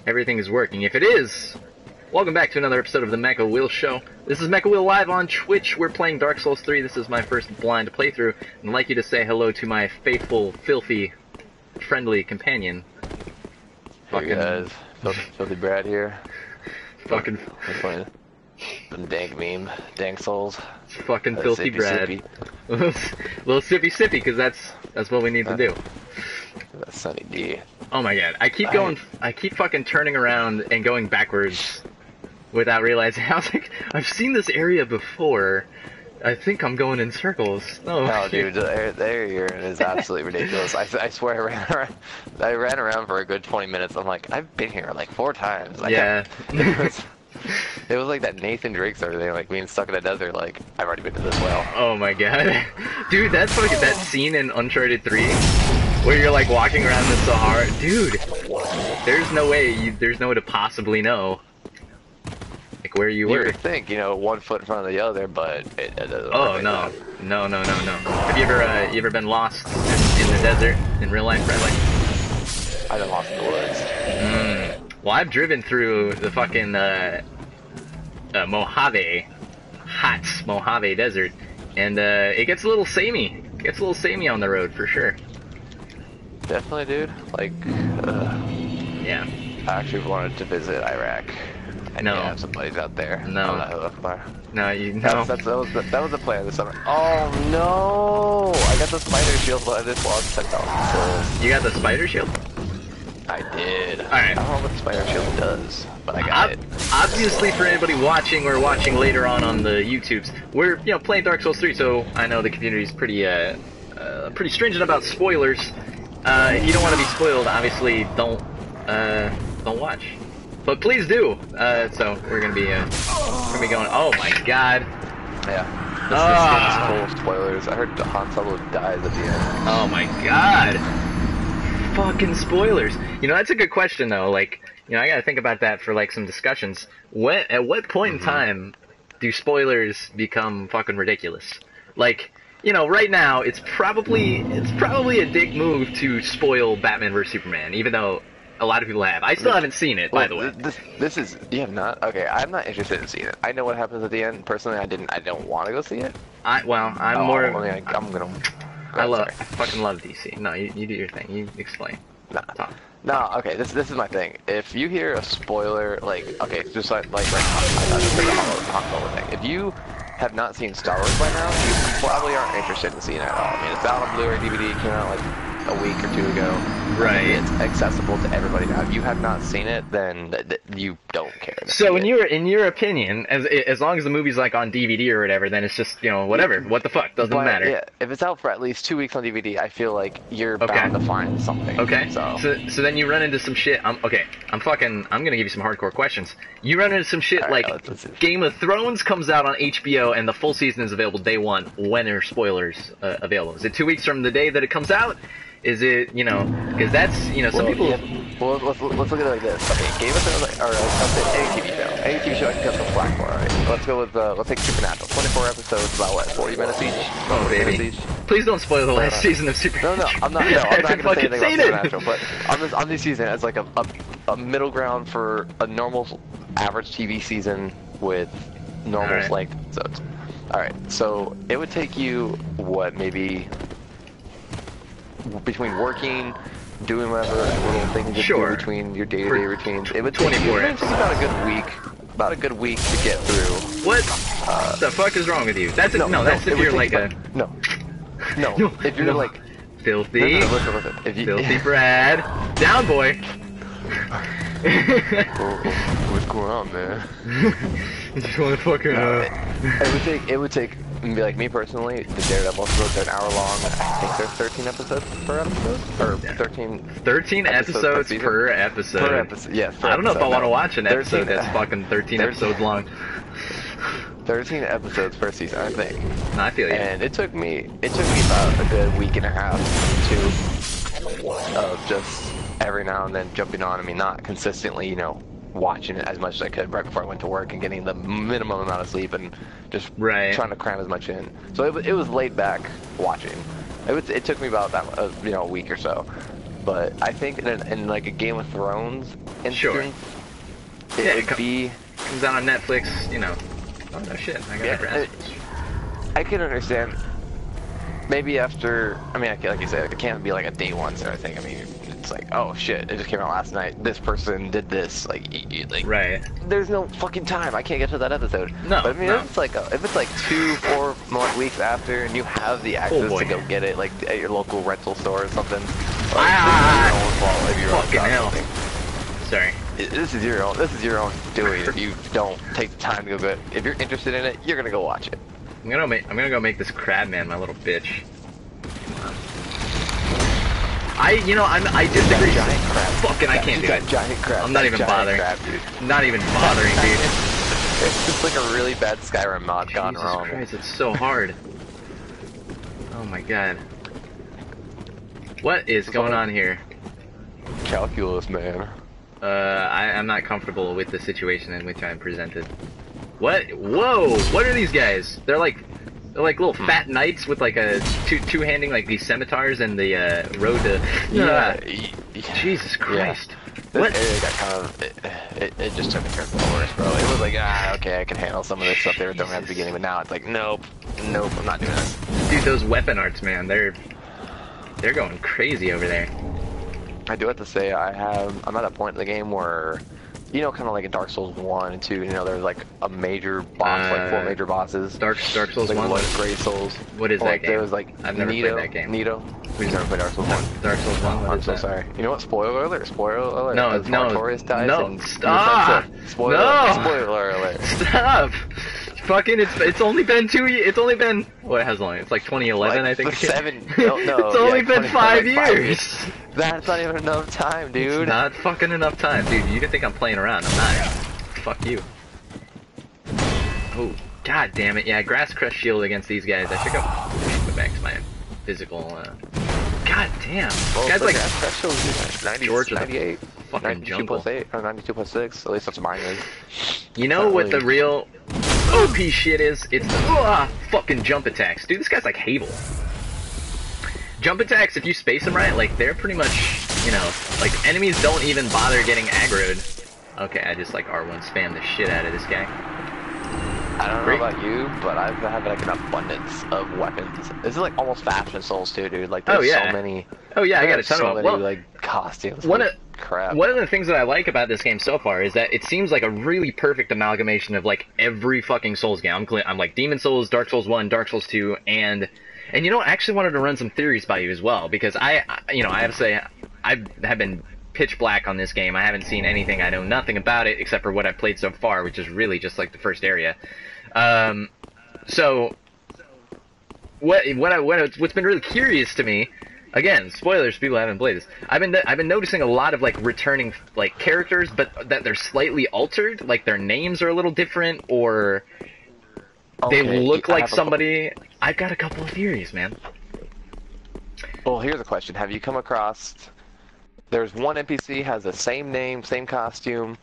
everything is working. If it is, welcome back to another episode of the MechaWill Show. This is MechaWill live on Twitch. We're playing Dark Souls 3. This is my first blind playthrough, and I'd like you to say hello to my faithful, filthy, friendly companion. Hey guys, Filthy Brad here. Fucking... Some dank meme, dank souls. Fucking Filthy Brad. Sippy. Little sippy, because that's what we need to do. That's Sunny D. Oh my god, I keep fucking turning around and going backwards without realizing. I was like, I've seen this area before. I think I'm going in circles. Oh, dude, the area you're in is absolutely ridiculous. I swear I ran around for a good 20 minutes. I'm like, I've been here like 4 times. Like, yeah. It was like that Nathan Drake sort of thing, like being stuck in a desert, like, I've already been to this well. Oh my god. Dude, that's like that scene in Uncharted 3 where you're like walking around the Sahara. Dude, there's no way to possibly know like where you were. You would think, you know, 1 foot in front of the other, but it doesn't work. Oh, no. No. Have you ever been lost in the desert in real life, Brad? I've been lost in the woods. Well, I've driven through the fucking Mojave Desert, and it gets a little samey. It gets a little samey on the road for sure. Definitely, dude. Like, yeah. I actually wanted to visit Iraq. I No. have some buddies out there. No. No. That was the plan this summer. Oh no! I got the spider shield, but I just lost 10,000 souls. You got the spider shield? I did. Alright. I don't know what the spider shield does, but I got it. Obviously, for anybody watching or watching later on the YouTubes, we're playing Dark Souls 3, so I know the community's pretty stringent about spoilers. If you don't want to be spoiled, obviously don't watch. But please do. So we're gonna be going. Oh my god. Yeah. This is full of spoilers. I heard Han Solo dies at the end. Oh my god. Fucking spoilers. You know, that's a good question though. Like, you know, I gotta think about that for like some discussions. At what point in time do spoilers become fucking ridiculous? Like, you know, right now it's probably a dick move to spoil Batman vs Superman, even though a lot of people have. I still haven't seen it, by the way. This is, you have not? Okay, I'm not interested in seeing it. I know what happens at the end. Personally, I don't want to go see it. I'm gonna. I fucking love DC. No, you do your thing. You explain. No, okay, this is my thing. If you hear a spoiler, like, okay, just like I Han Solo thing. If you have not seen Star Wars by now, you probably aren't interested in seeing it at all. I mean, it's out on Blu-ray DVD, came out like a week or 2 ago. Right. It's accessible to everybody now. If you have not seen it, then you don't care. So in your opinion, as long as the movie's like on DVD or whatever, then it's just, you know, whatever. What the fuck? Doesn't matter. Yeah, if it's out for at least 2 weeks on DVD, I feel like you're bound to find something. Okay. So then you run into some shit. I'm gonna give you some hardcore questions. You run into some shit like let's Game of Thrones comes out on HBO and the full season is available day 1. When are spoilers available? Is it 2 weeks from the day that it comes out? Is it, you know, because that's, you know, some people... Yeah. Well, let's look at it like this. Okay, Game of Thrones, or let's say any TV show. Any TV show I can cut some slack for, alright? Let's go with, let's take Supernatural. 24 episodes, about what, 40 minutes each? Oh, baby. Please don't spoil the last season of Supernatural. No, I'm not gonna say anything about Supernatural, but on this season, it's like a middle ground for a normal, average TV season with normal length episodes. Alright, so it would take you, what, maybe... between working, doing whatever little things you do between your day-to-day routines, it would take you about a good week to get through. What the fuck is wrong with you? That's if you're like if you're like filthy, listen. If you, filthy Brad, down boy. What's going on, man? I just want to fucking It would take like me personally, the Daredevil episodes are an hour long. I think there's 13 episodes per episode, or 13 episodes per episode. Per episode, yeah. I don't know if I want to watch an episode that's fucking 13 episodes long. 13 episodes per season, I think. No, I feel you. And it took me about a good week and a half of just every now and then jumping on. I mean, not consistently, you know, watching it as much as I could right before I went to work and getting the minimum amount of sleep and just trying to cram as much in. So it was laid back watching. It took me about that, a week or so. but I think in like a Game of Thrones instance, Sure. it would be... Comes out on Netflix, you know. Oh no shit, I got the grass. I can understand. Maybe after, I mean, like you said, it can't be like a day one sort of thing. I mean, it's like, oh shit, it just came out last night. This person did this, like right. There's no fucking time. I can't get to that episode. No, but I mean, no. if it's like 2-4 more weeks after, and you have the access to go get it, like at your local rental store or something. Like, this is your own fault if you're fucking hell. Sorry. This is your own doing. If you don't take the time to go get it. If you're interested in it, you're gonna go watch it. I'm gonna go make this crab man my little bitch. I disagree. Giant crab. Fucking, I can't do it. Giant crab. I'm not even bothering. Crab, dude. Not even bothering, dude. It's just like a really bad Skyrim mod gone wrong. Jesus Christ, it's so hard. Oh my god. What is going on here? Calculus, man. I'm not comfortable with the situation in which I'm presented. What? Whoa! What are these guys? They're like little fat knights with like a two-handing like these scimitars and the road to. Yeah. Jesus Christ! Yeah. What? This area got kind of it just took a turn for the worse, bro. It was like okay, I can handle some of this stuff they were throwing at the beginning, but now it's like nope, I'm not doing this. Dude, those weapon arts, man, they're going crazy over there. I do have to say I'm at a point in the game where, you know, kind of like in Dark Souls 1 and 2, you know, there's like a major boss, like 4 major bosses. Dark Souls like 1? Blood Great Souls. What is that game? There was like I've never played that game. Nito. We've never played Dark Souls 1. Dark Souls 1? I'm so sorry. You know what? Spoiler alert. No, As Artorias dies no, stop! Spoiler alert. Stop! Fucking, it's only been 2 years. It's only been, what, how long? It's like 2011, I think. Like 7. No, it's only been 5 years. That's not even enough time, dude. It's not fucking enough time, dude. You think I'm playing around? I'm not. Fuck you. Oh, god damn it! Yeah, grass crush shield against these guys. I should go back to my physical. God damn! Well, guys like grass crush shield is 90, George 98, fucking 92 jungle. plus 8 or 92 plus 6. At least that's mine is. You know what the real OP shit is? It's the fucking jump attacks, dude. This guy's like Havel. Jump attacks, if you space them right, like they're pretty much, you know, like enemies don't even bother getting aggroed. Okay, I just like R1 spam the shit out of this guy. I don't know about you, but I've had like an abundance of weapons. This is like almost faster than Souls 2, dude. Like there's so many. Oh yeah, I got a ton of them. Well, like costumes. One of the things that I like about this game so far is that it seems like a really perfect amalgamation of like every fucking Souls game. I'm like Demon Souls, Dark Souls 1, Dark Souls 2, and you know, I actually wanted to run some theories by you as well, because I have to say I have been pitch black on this game. I haven't seen anything. I know nothing about it except for what I've played so far, which is really just like the first area. So what's been really curious to me, again, spoilers, people haven't played this. I've been noticing a lot of like returning like characters, but that they're slightly altered, like their names are a little different, or they look like somebody. I've got a couple of theories, man. Well, here's a question: have you come across? There's one NPC has the same name, same costume.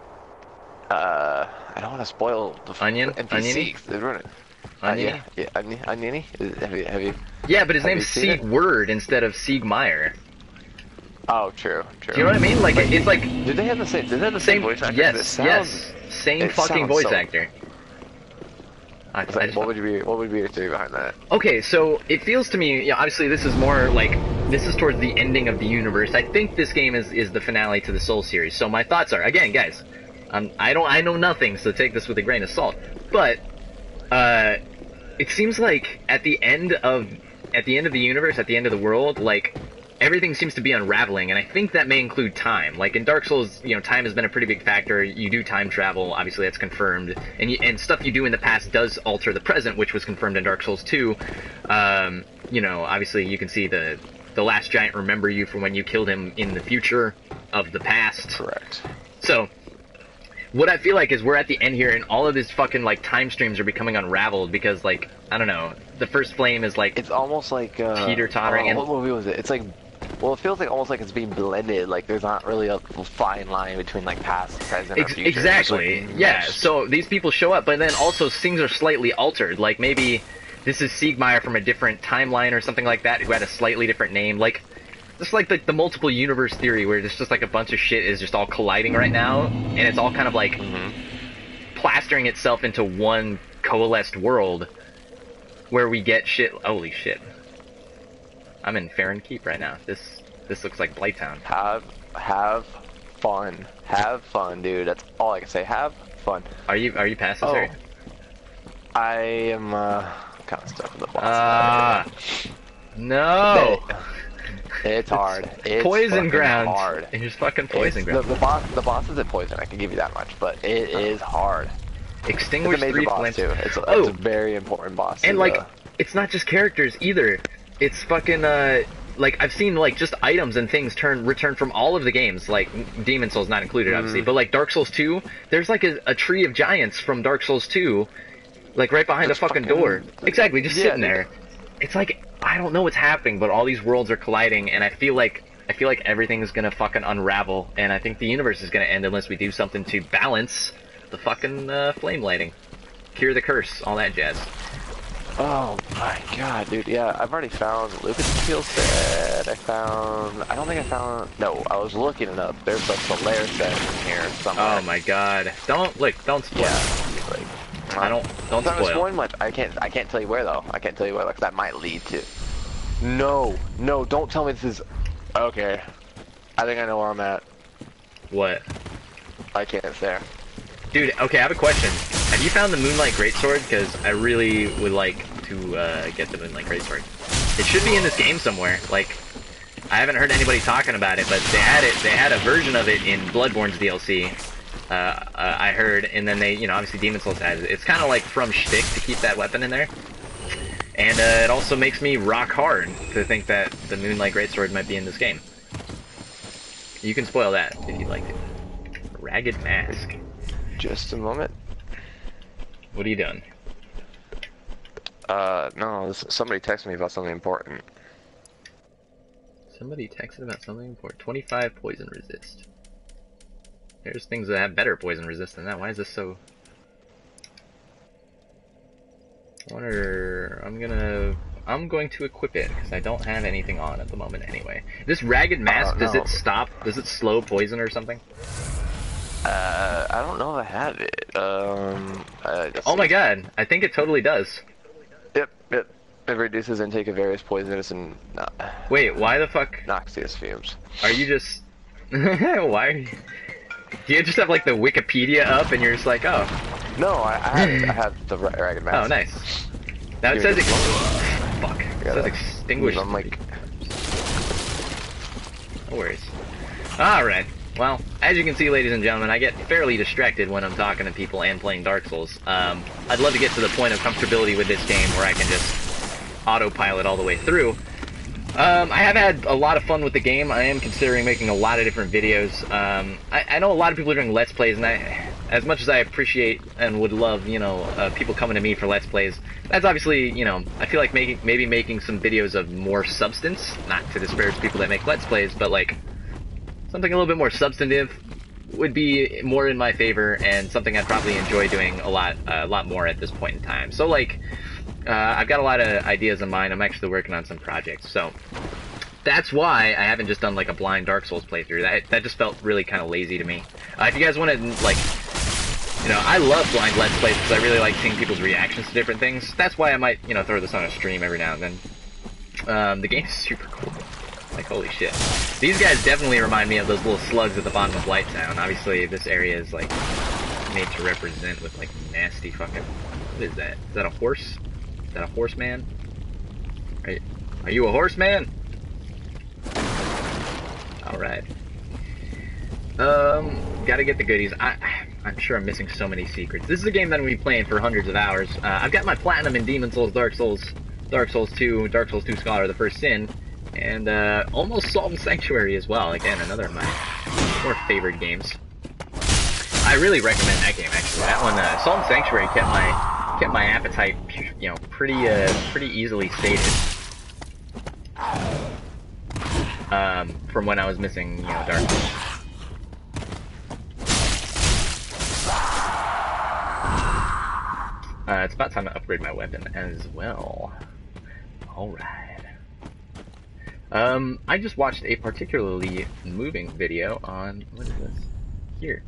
I don't want to spoil the Onion. NPC. Onion. Yeah, Onion. Have you? Yeah, but his name's Sieg Word instead of Sieg Meyer. Oh, true. Do you know what I mean? Like it's like. Did they have the same? Did they have the same voice actor? Yes, same fucking voice actor. What would be your theory behind that? Okay, so it feels to me, yeah, obviously this is more like, this is towards the ending of the universe. I think this game is the finale to the Soul series. So my thoughts are, again, guys, I know nothing, so take this with a grain of salt. But it seems like at the end of the universe, at the end of the world, like everything seems to be unraveling, and I think that may include time. Like in Dark Souls, you know, time has been a pretty big factor. You do time travel, obviously that's confirmed, and stuff you do in the past does alter the present, which was confirmed in Dark Souls 2. You know, obviously you can see the last giant remember you from when you killed him in the future of the past. Correct. So what I feel like is we're at the end here, and all of these fucking like time streams are becoming unraveled because, like, I don't know, the first flame is like it's almost like teeter-tottering. What movie was it? It's like. Well, it feels like almost like it's being blended. Like there's not really a fine line between like past, present, or future. Exactly. Like, yeah. So these people show up, but then also things are slightly altered. Like maybe this is Siegmeyer from a different timeline or something like that, who had a slightly different name. Like just like the multiple universe theory where it's just like a bunch of shit is just all colliding right now, and it's all kind of like plastering itself into one coalesced world where we get shit. Holy shit! I'm in Farron Keep right now. This looks like Blighttown. Have fun. Have fun, dude. That's all I can say. Have fun. Are you past this area? I am kind of stuck in the boss. No. It's hard. It's poison ground. Hard. It's fucking poison ground. The boss isn't poison. I can give you that much, but it is hard. Extinguish it's a major 3 boss flames. Too. It's a very important boss. And like, it's not just characters either. It's fucking like I've seen like just items and things return from all of the games. Like Demon Souls not included, obviously, but like Dark Souls 2, there's like a tree of giants from Dark Souls 2, like right behind the fucking door. Exactly, just sitting there. It's like I don't know what's happening, but all these worlds are colliding, and I feel like everything's gonna fucking unravel, and I think the universe is gonna end unless we do something to balance the fucking flame lighting, cure the curse, all that jazz. Oh my god, dude, yeah, I've already found Lucas Steel set. I don't think I found, no, I was looking it up. There's a Solaire set in here somewhere. Oh my god. Don't spoil. Yeah, like, don't not spoil. spoiling much. I can't tell you where though. I can't tell you where, like, that might lead to. No, don't tell me this is, okay. I think I know where I'm at. What? I can't say. Dude, okay, I have a question. Have you found the Moonlight Greatsword? Because I really would like to get the Moonlight Greatsword. It should be in this game somewhere. Like, I haven't heard anybody talking about it, but they had it. They had a version of it in Bloodborne's DLC. I heard, and then they, obviously Demon Souls has it. It's kind of like from shtick to keep that weapon in there. And it also makes me rock hard to think that the Moonlight Greatsword might be in this game. You can spoil that if you'd like to. Ragged Mask. Just a moment. What are you doing? No, somebody texted me about something important. Somebody texted about something important. 25 poison resist. There's things that have better poison resist than that. Why is this so... I wonder... I'm going to equip it, because I don't have anything on at the moment anyway. This Ragged Mask, does it stop? Does it slow poison or something? I don't know if I have it. Oh my god, I think it totally does. Yep. It reduces intake of various poisonous and Wait, why the fuck? Noxious fumes. Are you just... Why are you... Do you just have like the Wikipedia up and you're just like, oh. No, I have the Ragged Mask. Oh, nice. Now it says fuck. It says extinguish. I'm like... No worries. Alright. Well, as you can see, ladies and gentlemen, I get fairly distracted when I'm talking to people and playing Dark Souls. I'd love to get to the point of comfortability with this game where I can just autopilot all the way through. I have had a lot of fun with the game. I am considering making a lot of different videos. I know a lot of people are doing Let's Plays, and as much as I appreciate and would love, people coming to me for Let's Plays, that's obviously, I feel like maybe making some videos of more substance, not to disparage people that make Let's Plays, but like, something a little bit more substantive would be more in my favor, and something I'd probably enjoy doing a lot more at this point in time. So like, I've got a lot of ideas in mind. I'm actually working on some projects, so that's why I haven't just done like a blind Dark Souls playthrough. That just felt really kind of lazy to me. If you guys want to like, I love blind Let's Plays because I really like seeing people's reactions to different things. That's why I might, throw this on a stream every now and then. The game's super cool. Like, holy shit. These guys definitely remind me of those little slugs at the bottom of Blighttown. Obviously, this area is, like, made to represent with, like, nasty fucking... What is that? Is that a horse? Is that a horseman? Are you a horseman? Alright. Gotta get the goodies. I'm sure I'm missing so many secrets. This is a game that I'm going to be playing for hundreds of hours. I've got my platinum in Demon Souls, Dark Souls 2, Dark Souls 2 Scholar, The First Sin, and almost Salt and Sanctuary as well. Again, another of my more favored games. I really recommend that game, actually. That one, Salt and Sanctuary kept my appetite, pretty easily sated. From when I was missing, Dark Souls. It's about time to upgrade my weapon as well. Alright. I just watched a particularly moving video on, what is this? Here.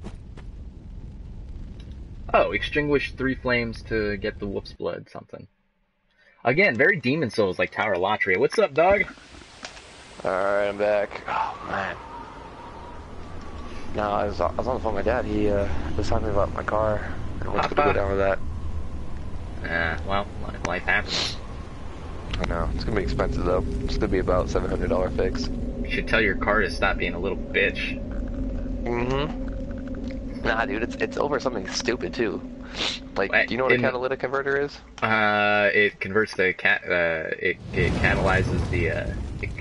Oh, extinguish 3 flames to get the wolf's blood, something. Again, very Demon Souls like Tower Latria. What's up, dog? Alright, I'm back. Oh, man. No, I was on the phone with my dad. He was talking about my car. And what's going to go down with that. Well, life happens. I know. It's going to be expensive, though. It's going to be about $700 fix. You should tell your car to stop being a little bitch. Mm-hmm. Nah, dude, it's over something stupid, too. Like, do you know what a catalytic converter is? It converts the it catalyzes the,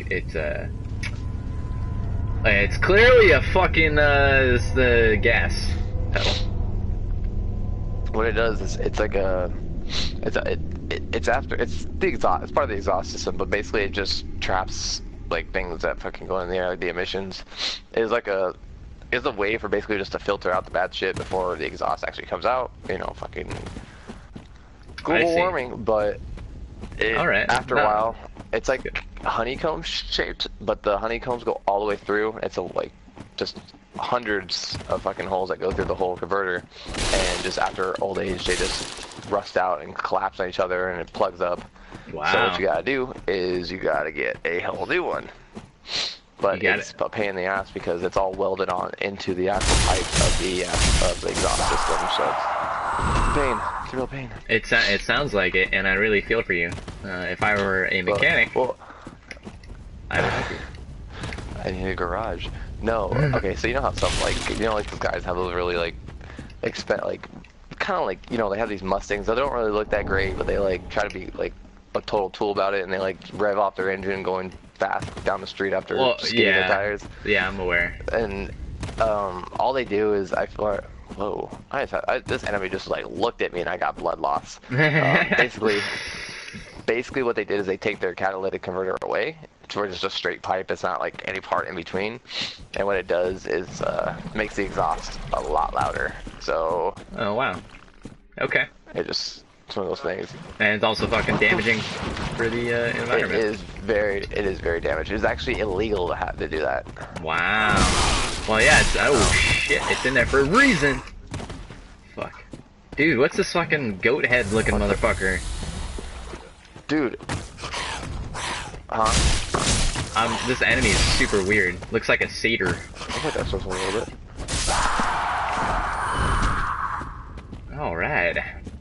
it's clearly a fucking, it's the gas pedal. What it does is, it's like a, it's part of the exhaust system, but basically it just traps, like, things that fucking go in the air, like the emissions. It's a way for basically just to filter out the bad shit before the exhaust actually comes out. You know, fucking global warming, but after a while, it's like honeycomb shaped, but the honeycombs go all the way through. It's like just hundreds of fucking holes that go through the whole converter, and just after old age, they just rust out and collapse on each other, and it plugs up. Wow. So what you gotta do is you gotta get a whole new one. But it's a pain in the ass because it's all welded on into the actual pipe of the exhaust system, so it's pain. It's a real pain. It sounds like it, and I really feel for you. If I were a mechanic, well, I would help you. I need a garage. No, okay, so you know how some, like, those guys have those really, like, kind of like, they have these Mustangs that don't really look that great, but they, like, try to be, like, a total tool about it, and they, like, rev off their engine going fast down the street after skidding their tires. Yeah, I'm aware. And all they do is whoa! This enemy just like looked at me and I got blood loss. Basically, what they did is they take their catalytic converter away, where it's just a straight pipe. It's not like any part in between. And what it does is makes the exhaust a lot louder. So. Oh wow. Okay. It's one of those things. And it's also fucking damaging for the environment. It is very damaging. It's actually illegal to have to do that. Wow. Well, yeah. Oh shit! It's in there for a reason. Fuck. Dude, what's this fucking goat head looking motherfucker? Dude. Huh? This enemy is super weird. Looks like a satyr. I think that's just a little bit. All right.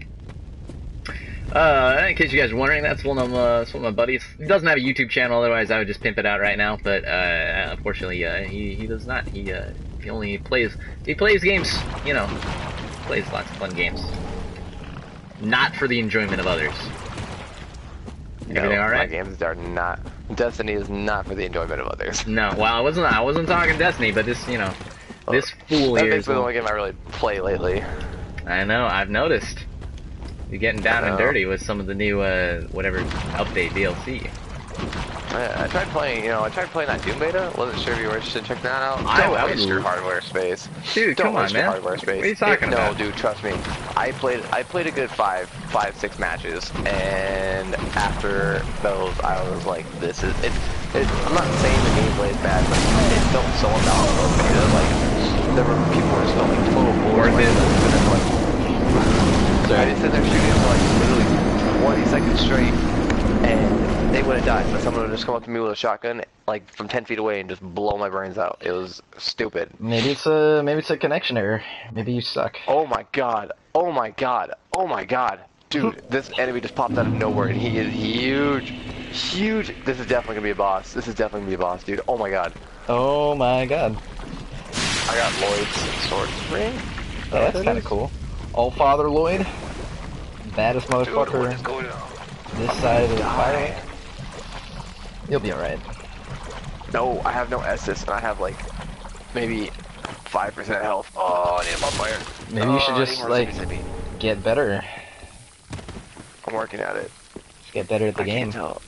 In case you guys are wondering, that's one of my buddies. He doesn't have a YouTube channel, otherwise I would just pimp it out right now. But unfortunately, he does not. He only plays. He plays games. Plays lots of fun games. Not for the enjoyment of others. Everything all right? My games are not. Destiny is not for the enjoyment of others. No. Well, I wasn't talking Destiny, but this this fool here. That's the only game I really play lately. I know. I've noticed. You're getting down and dirty with some of the new, whatever, update DLC. I tried playing, that Doom beta. Wasn't sure if you were interested in checking that out. Don't waste your hardware space. Dude, come on, man. Hardware space. What are you talking about? No, dude, trust me. I played a good 6 matches, and after those, I was like, this is it. I'm not saying the gameplay is bad, but it felt so unbalanced. Beta. Like, people were just felt like total bullshit. I just sit there shooting for like literally 20 seconds straight, and they wouldn't die, but someone would just come up to me with a shotgun, like from 10 feet away, and just blow my brains out. It was stupid. Maybe it's a connection error. Maybe you suck. Oh my god! Oh my god! Oh my god! Dude, this enemy just popped out of nowhere, and he is huge, huge. This is definitely gonna be a boss. This is definitely gonna be a boss, dude. Oh my god. Oh my god. I got Lloyd's sword ring. Oh, that's kind of cool. All Father Lloyd, baddest motherfucker this side of the fire. You'll be alright. No, I have no Estus, and I have like maybe 5% health. Oh, I need a bonfire. Maybe you should just like get better. I'm working at it. Just get better at the game. Alright,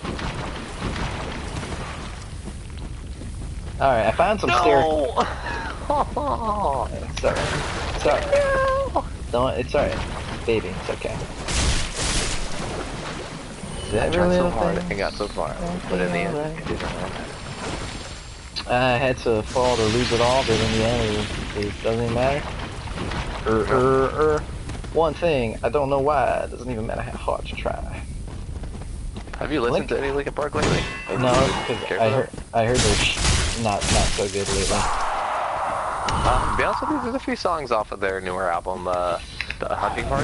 I found some stairs. No! It's alright. It's alright. No! Don't. It's alright, baby. It's okay. Is I that tried really so a hard thing? and got so far, but in the end, it didn't work. I had to fall to lose it all, but in the end, it doesn't even matter. One thing, I don't know why, it doesn't even matter how hard you try. Have you listened to any Linkin Park lately? No, because I heard they're not so good lately. To be honest with you, there's a few songs off of their newer album, The Hunting Party.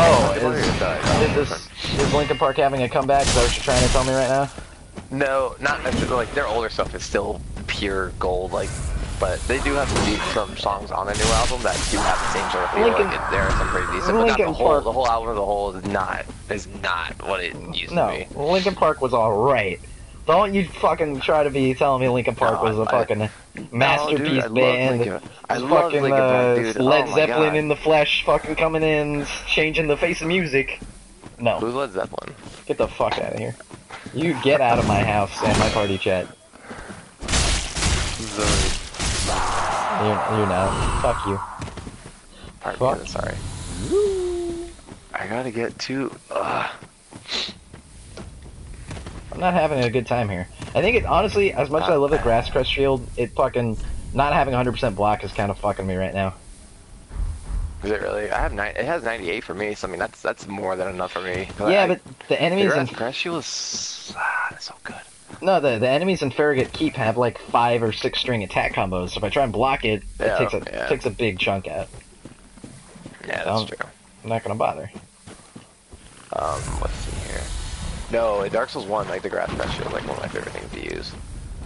Is Linkin Park having a comeback? Is that what you're trying to tell me right now? No, not necessarily. Like, their older stuff is still pure gold, like, but they do have some songs on their new album that do have the same sort of feel. Like, there are some pretty decent, but not the whole album as a whole is not what it used to be. No, Linkin Park was alright. Don't you fucking try to be telling me Linkin Park was a fucking masterpiece band. I love Linkin Park, dude. Led Zeppelin in the flesh fucking coming in, changing the face of music. No. Who's Led Zeppelin? Get the fuck out of here. You get out of my house and my party chat. You're not. Fuck you. Pardon me, sorry. I gotta get to... I'm not having a good time here. I think it, honestly, as much as I love the Grass Crest Shield, it fucking, not having 100% block is kind of fucking me right now. Is it really? I have it has 98 for me, so I mean, that's more than enough for me. Yeah, but the enemies in... The Grass Shield is so good. No, the enemies in Farragut Keep have like 5 or 6 string attack combos, so if I try and block it, it takes a big chunk out. Yeah, that's true. I'm not gonna bother. Let's see here. No, in Dark Souls 1, like, the Grass Crest Shield is like one of my favorite things to use.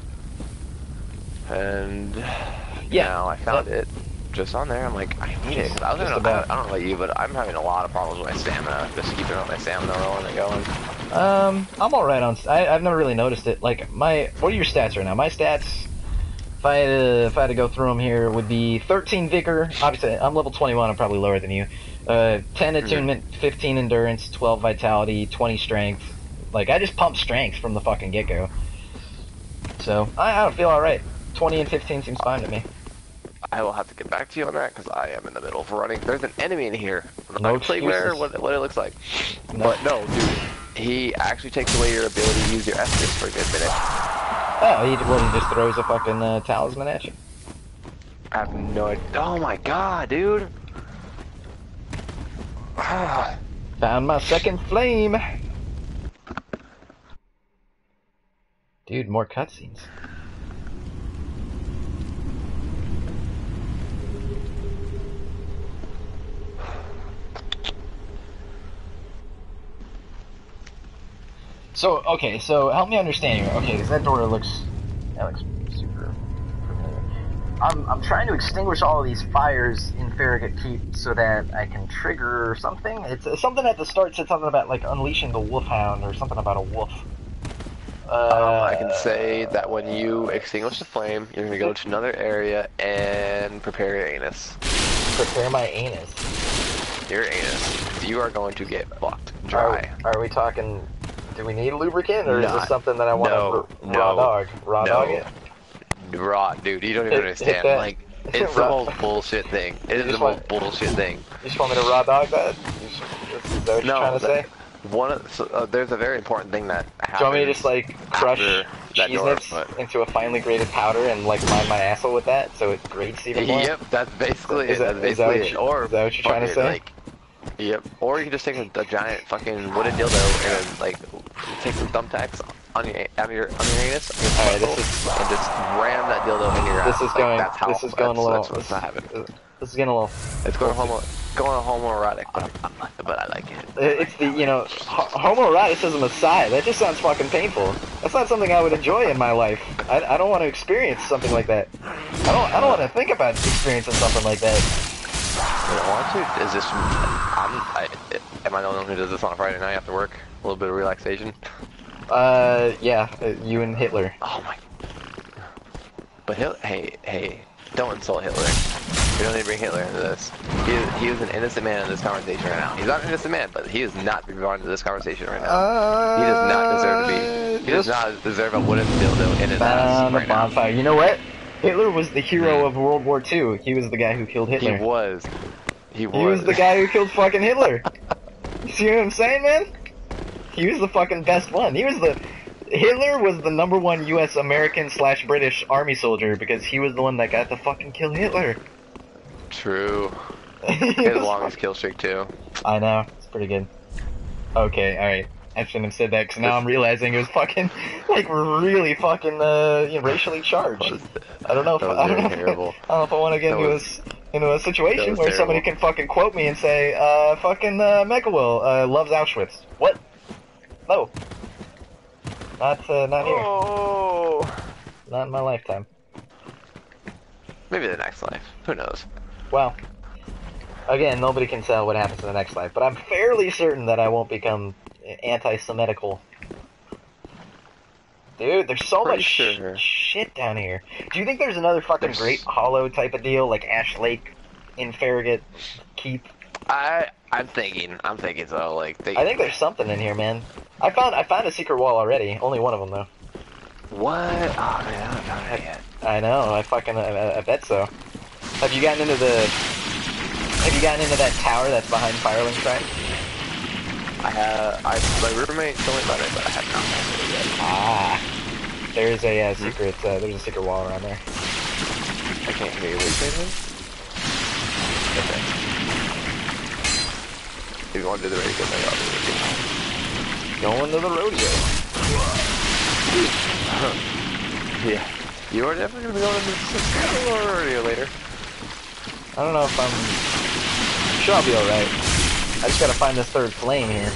And now I found it just on there. I'm like, I need it. I don't know about you, but I'm having a lot of problems with my stamina. Just keeping up my stamina rolling and going. I'm alright on... I've never really noticed it. Like, what are your stats right now? My stats, if I had to go through them here, would be 13 Vigor. Obviously, I'm level 21, I'm probably lower than you. 10 Attunement, 15 Endurance, 12 Vitality, 20 Strength. Like, I just pump Strength from the fucking get-go. So, I don't feel alright. 20 and 15 seems fine to me. I will have to get back to you on that, because I am in the middle of running. There's an enemy in here. No excuses. What it looks like. No. But no, dude. He actually takes away your ability to use your Estus for a good minute. Oh, he just throws a fucking talisman at you? I have no idea. Oh my god, dude. Found my second flame. Dude, more cutscenes. So, okay, so help me understand here. Okay, because that door looks super familiar. I'm trying to extinguish all of these fires in Farragut Keep so that I can trigger something. It's something at the start said something about, like, unleashing the wolfhound or something about a wolf. I can say that when you extinguish the flame, you're going to go to another area and prepare your anus. Prepare my anus? Your anus. You are going to get fucked dry. Are we talking... Do we need lubricant, or is this something that I want to raw dog? Raw dog it? Raw, dude, you don't even understand. Like, it's the most bullshit thing. It is the most bullshit thing. You just want me to raw dog that? Is that what you're trying to say? There's a very important thing that happens. Do you want me to just, like, crush cheese nips into a finely grated powder and, like, line my asshole with that so it grates even more? Yep, that's basically it. Is that what you're trying to say? Like, yep. Or you can just take a giant fucking wooden dildo and like take some thumbtacks on your anus, and just ram that dildo into your ass. This is going. This is going a little. This is getting a little. It's going homoerotic, but I like it. It's the homoeroticism aside. That just sounds fucking painful. That's not something I would enjoy in my life. I don't want to experience something like that. I don't want to think about experiencing something like that. You don't want to? Is this... am I the only one who does this on a Friday night after work? A little bit of relaxation? Yeah, you and Hitler. Oh my... But hey, don't insult Hitler. We don't need to bring Hitler into this. He is an innocent man in this conversation right now. He's not an innocent man, but he is not to be brought into this conversation right now. He does not deserve to be... He does not deserve a wooden dildo in his ass right now. You know what? Hitler was the hero of World War II. He was the guy who killed Hitler. He was. He was the guy who killed fucking Hitler. You see what I'm saying, man? He was the fucking best one. He was the... Hitler was the #1 U.S. American / British army soldier because he was the one that got to fucking kill Hitler. True. He had the longest kill streak too. I know, it's pretty good. Okay, alright. I shouldn't have said that because now I'm realizing it was fucking, like, really fucking, racially charged. I don't know if I don't know if I want to get into a situation where somebody can fucking quote me and say, fucking MechaWill loves Auschwitz. What? No. Not here. Oh. Not in my lifetime. Maybe the next life. Who knows? Well, again, nobody can tell what happens in the next life, but I'm fairly certain that I won't become anti-Semitical. Dude, there's so much shit down here. Do you think there's another fucking Great Hollow type of deal, like Ash Lake in Farragut Keep? I'm thinking so. Like, I think there's something in here, man. I found a secret wall already. Only one of them though. What? Oh man, I haven't found it yet. I know. I bet so. Have you gotten into that tower that's behind Firelink Shrine? My roommate told me about it, but I have not found it yet. Ah, there's a secret. There's a secret wall around there. I can't hear you. What are you saying? Okay. If you want to do the radio, then I'll do the radio. Going to the rodeo. Yeah. You are definitely going to be going to the rodeo later. I don't know if I'm sure I'll be alright. I just gotta find this third flame here.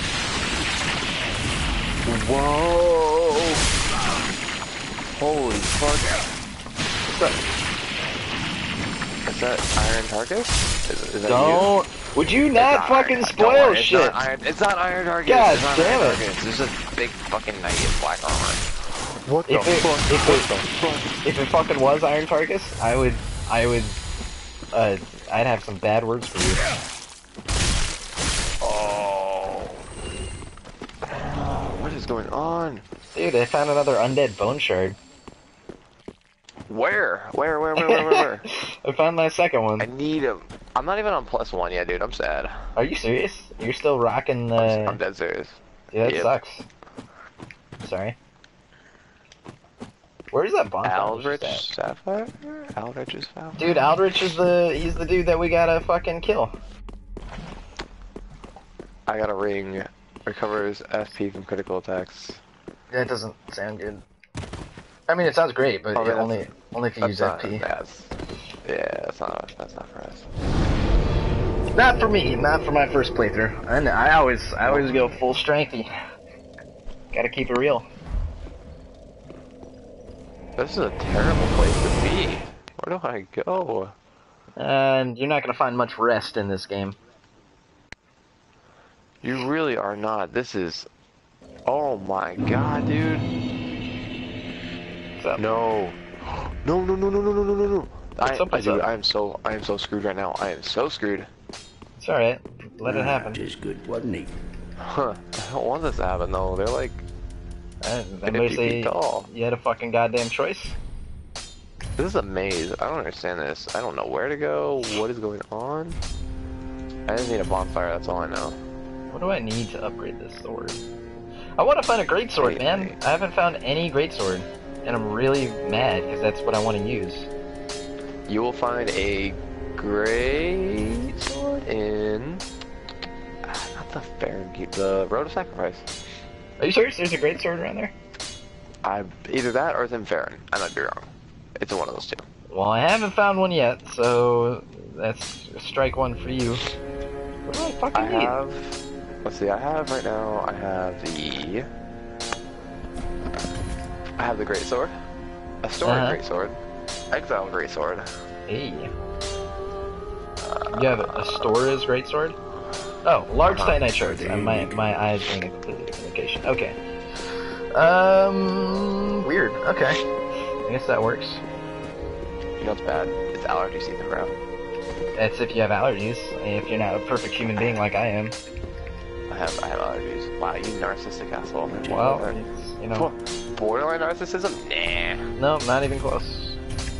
Whoa! Holy fuck! What's that? Is that Iron Tarkus? Is that Don't! You? Would you not fucking spoil shit? It's not Iron Tarkus. God it's not damn Iron it! Tarkus. There's a big fucking knight in black armor. What the fuck? If it fucking was Iron Tarkus, I'd have some bad words for you. What is going on? Dude, I found another undead bone shard. Where? I found my second one. I need him. I'm not even on +1 yet, dude. I'm sad. Are you serious? You're still rocking the... I'm dead serious. Yeah, that sucks. Sorry. Where's that bonfire? Aldrich Sapphire? Aldrich's Sapphire? Dude, Aldrich is he's the dude that we gotta fucking kill. I got a ring. Recovers FP from critical attacks. That doesn't sound good. I mean, it sounds great, but only if you use FP. That's not for us. Not for me. Not for my first playthrough. I always go full strengthy. Gotta keep it real. This is a terrible place to be. Where do I go? And you're not gonna find much rest in this game. You really are not. This is... Oh my god, dude. What's up? No. No. I am so screwed right now. I am so screwed. It's alright. Let it happen. Just good, wasn't he? Huh. I don't want this to happen though. They're like... Everybody say you had a fucking goddamn choice? This is a maze. I don't understand this. I don't know where to go. What is going on? I just need a bonfire. That's all I know. What do I need to upgrade this sword? I want to find a greatsword, man. I haven't found any greatsword, and I'm really mad because that's what I want to use. You will find a greatsword in not the Road of Sacrifice. Are you serious? There's a greatsword around there? Either that or it's in Farron. I might be wrong. It's in one of those two. Well, I haven't found one yet, so that's strike one for you. What do I fucking need? Let's see, I have right now, I have the greatsword, a story greatsword, exile greatsword. Hey. You have a Stora's greatsword? Oh, large titanite shards. My eyes being a completely different location. Okay. Weird. Okay. I guess that works. You know what's bad? It's allergy season, bro. That's if you have allergies. If you're not a perfect human being like I am. I have allergies. Wow, you narcissistic asshole. Well, it's, you know. Borderline narcissism? Nah. No, not even close.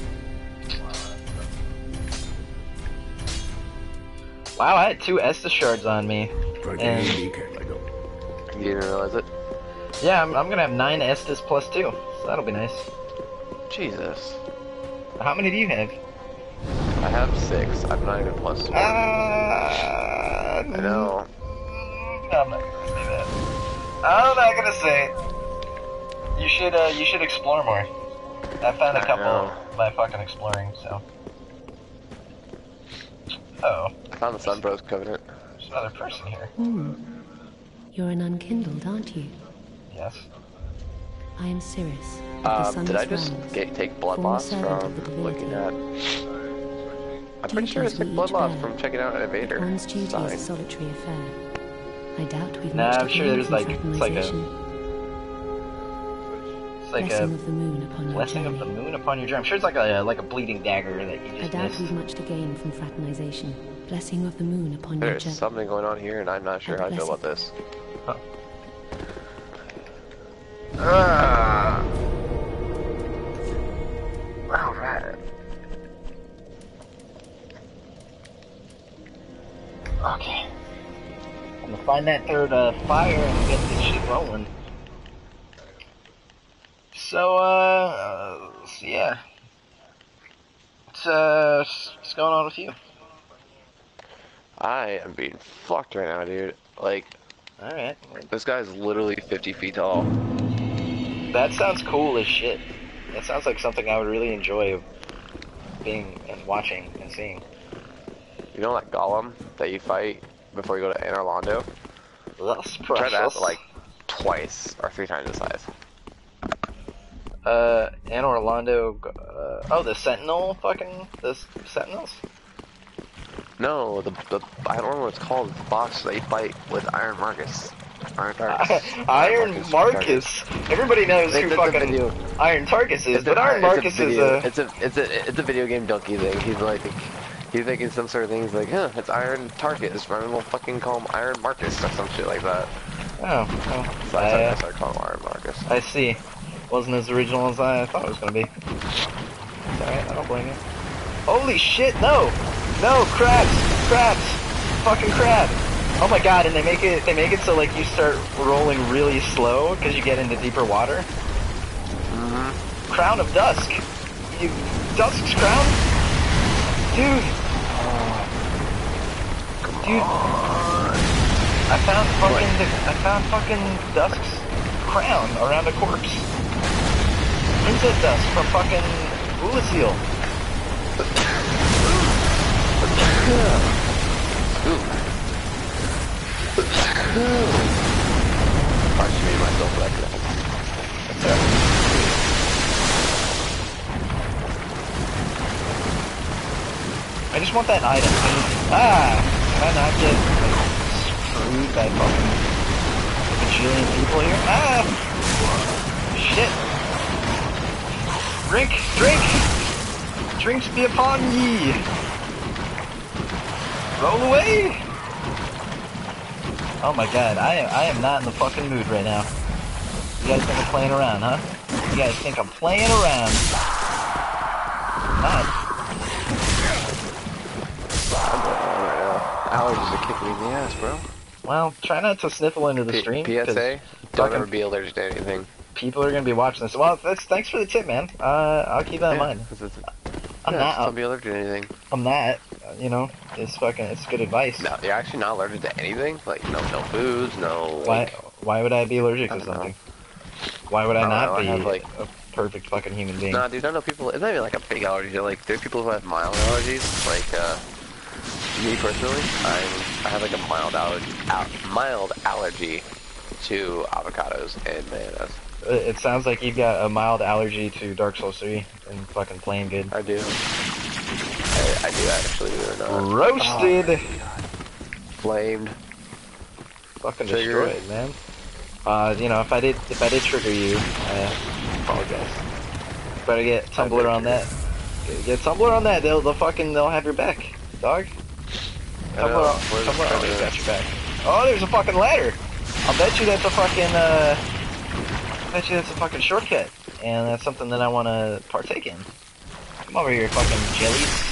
Wow, I had 2 Estus shards on me. And you didn't realize it? Yeah, I'm gonna have 9 Estus plus 2, so that'll be nice. Jesus. How many do you have? I have 6. I'm not even plus 4. I know. I'm not gonna say that. I'm not gonna say it. You should explore more. I found a couple by fucking exploring, so. Oh. I found the Sunbros Covenant. There's another person here. You're an unkindled, aren't you? Yes. I am Cirrus. Of the Did I Sun's just realms, take blood former loss servant from of the looking divinity. at... I'm pretty sure I Duties took we blood each loss bear. from checking out an invader. One's duty is a Sign. solitary affair. I doubt we've Nah, much I'm to sure gain there's from like, it's like a, blessing of the moon upon your blessing of journey. the moon upon your journey. I'm sure it's like a bleeding dagger that you I just doubt missed. we've much to gain from fraternization. Blessing of the moon upon your There's journey. something going on here, and I'm not sure how I feel about this. Huh. Alright. Okay. I'm gonna find that third fire and get this shit rolling. So, yeah. What's going on with you? I am being fucked right now, dude. Like, Alright. this guy's literally 50 feet tall. That sounds cool as shit. That sounds like something I would really enjoy being and watching and seeing. You know that golem that you fight before you go to Anor Londo? That's Try that, precious. like, twice or 3 times the size. and Orlando, oh, the Sentinels? No, I don't know what it's called. The boss that you fight with Iron Marcus. Iron Tarkus. Iron Marcus. Everybody knows who fucking Iron Tarkus is, but Iron Marcus is a... It's a video game donkey thing. He's making some sort of thing. He's like, huh, it's Iron Tarkus. I'm gonna fucking call him Iron Marcus or some shit like that. Oh, So I started calling him Iron Marcus. I see. Wasn't as original as I thought it was gonna be. It's alright, I don't blame you. Holy shit, no! No, crabs! Crabs! Fucking crab! Oh my god, and they make it so like you start rolling really slow because you get into deeper water. Mm-hmm. Crown of Dusk. You Dusk's crown? Dude. Dude. I found fucking Dusk's crown around a corpse. Insect dust from fucking Oolaceel. I just made myself recognize. That's alright. I just want that item. Can I not get screwed by fucking a bajillion people here? Shit. Drink! Drinks be upon ye! Roll away! Oh my god, I am not in the fucking mood right now. You guys think I'm playing around, huh? You guys think I'm playing around? Not. Allergies are kicking me in the ass, bro. Well, try not to sniffle into the stream. PSA, don't ever be allergic to anything. People are gonna be watching this. Well, thanks for the tip, man. I'll keep that in mind. Don't be allergic to anything. I'm not. You know, it's good advice. No, you're actually not allergic to anything? Like, no foods, no... Why would I be allergic to something? Why would I not be like, a perfect fucking human being? Nah, dude, I know people... It's not even like a big allergy. Like, there's people who have mild allergies. Like, me personally, I have like a mild allergy to avocados and bananas. It sounds like you've got a mild allergy to Dark Souls 3 and fucking playing good. I do. I do actually, believe it or not. Roasted! Oh, flamed. Fucking Triggered. destroyed, man. You know, if I did trigger you, I apologize. Better get Tumblr on that. Get Tumblr on that. They'll have your back, dog. Tumblr always got your back. Oh, there's a fucking ladder. I'll bet you that's a fucking shortcut, and that's something that I want to partake in. Come over here, fucking jellies.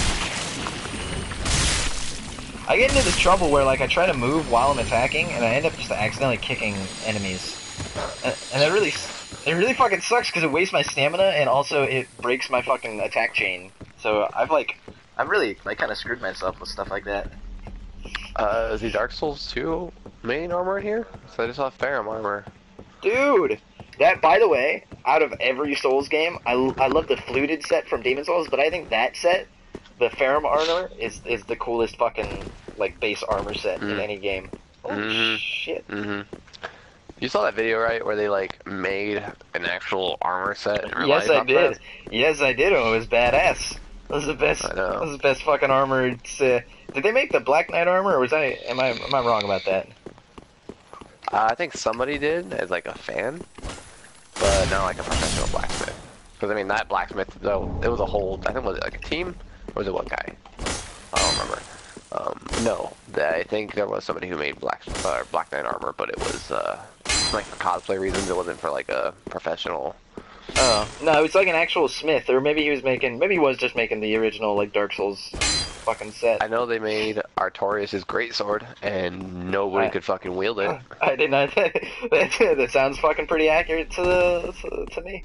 I get into this trouble where, like, I try to move while I'm attacking, and I end up just accidentally kicking enemies. And it really fucking sucks because it wastes my stamina and also it breaks my fucking attack chain. So I've really like kind of screwed myself with stuff like that. Is the Dark Souls 2 main armor in here? So I just saw Ferrum armor. Dude, that, by the way, out of every Souls game, I love the fluted set from Demon Souls, but I think that set, the Ferrum armor, is the coolest fucking, like, base armor set in any game. Oh, shit. You saw that video, right, where they, like, made an actual armor set in real Yes, life I off did. that? Yes, I did. It was badass. That was the best. I know. That was the best fucking armored. Did they make the Black Knight armor, or was am I wrong about that? I think somebody did as like a fan, but not like a professional blacksmith. Because I mean, that blacksmith though, it was a whole. I think was it like a team, or was it one guy? I don't remember. No, I think there was somebody who made Black Knight armor, but it was like for cosplay reasons. It wasn't for like a professional. Oh no, it was like an actual smith, or maybe he was just making the original like Dark Souls fucking set. I know they made Artorias' greatsword, and nobody could fucking wield it. I did not. That sounds fucking pretty accurate to me.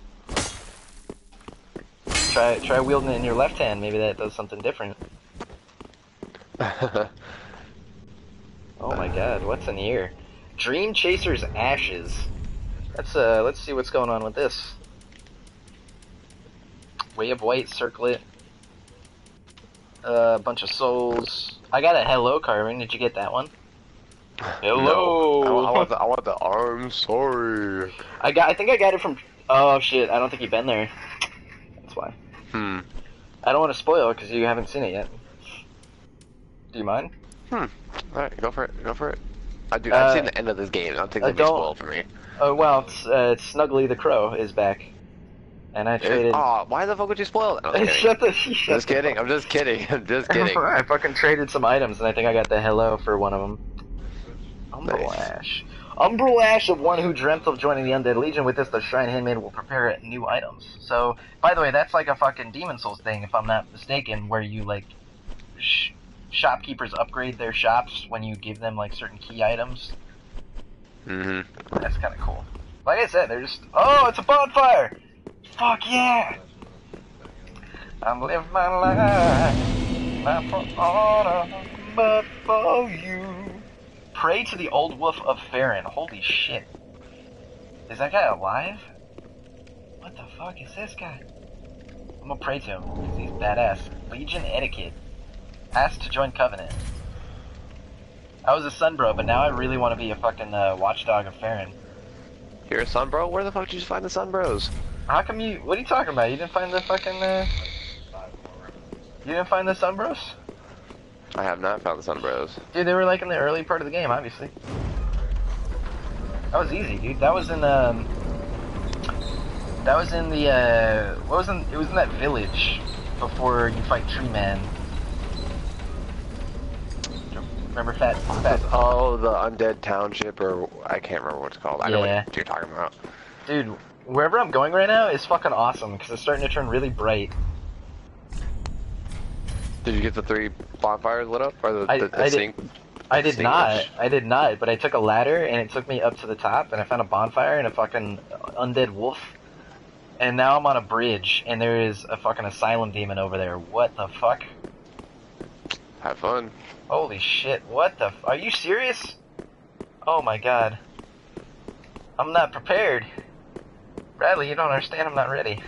Try wielding it in your left hand. Maybe that does something different. Oh my god, what's in here? Dream Chaser's Ashes. Let's see what's going on with this. Way of White Circlet. A bunch of souls. I got a hello carbon. Did you get that one? Hello. No. I want the I'm sorry. I think I got it from. Oh shit! I don't think you've been there. That's why. I don't want to spoil it because you haven't seen it yet. Do you mind? Alright, go for it. Go for it. I've seen the end of this game. I don't think it'll be spoiled for me. Oh well, it's Snuggly the Crow is back, and I traded. Oh, why the fuck would you spoil it? No, I'm just kidding. I'm just kidding. I'm just kidding. I fucking traded some items, and I think I got the hello for one of them. Umbral Nice. Ash. Umbral Ash of one who dreamt of joining the Undead Legion. With this, the Shrine Handmaid will prepare new items. So, by the way, that's like a fucking Demon Souls thing, if I'm not mistaken, where you like shopkeepers upgrade their shops when you give them like certain key items. That's kind of cool. Like I said, they're just. Oh, it's a bonfire! Fuck yeah! I'm living my life, not for honor, but for you. Pray to the old wolf of Farron. Holy shit. Is that guy alive? What the fuck is this guy? I'm gonna pray to him, because he's badass. Legion Etiquette. Asked to join Covenant. I was a Sunbro, but now I really want to be a fucking watchdog of Farron. You're a Sunbro? Where the fuck did you find the Sunbros? How come you... What are you talking about? You didn't find the fucking... You didn't find the Sunbros? I have not found the Sunbros. Dude, they were like in the early part of the game, obviously. That was easy, dude. That was in, That was in the, It was in that village before you fight Tree Man. Remember Fat? Oh, the Undead Township, or I can't remember what it's called. I know what you're talking about. Dude, wherever I'm going right now is fucking awesome, because it's starting to turn really bright. Did you get the 3 bonfires lit up? Or I did not, but I took a ladder, and it took me up to the top, and I found a bonfire and a fucking undead wolf. And now I'm on a bridge, and there is a fucking asylum demon over there. What the fuck? Have fun. Holy shit, what the are you serious? Oh my god. I'm not prepared. Bradley, you don't understand, I'm not ready.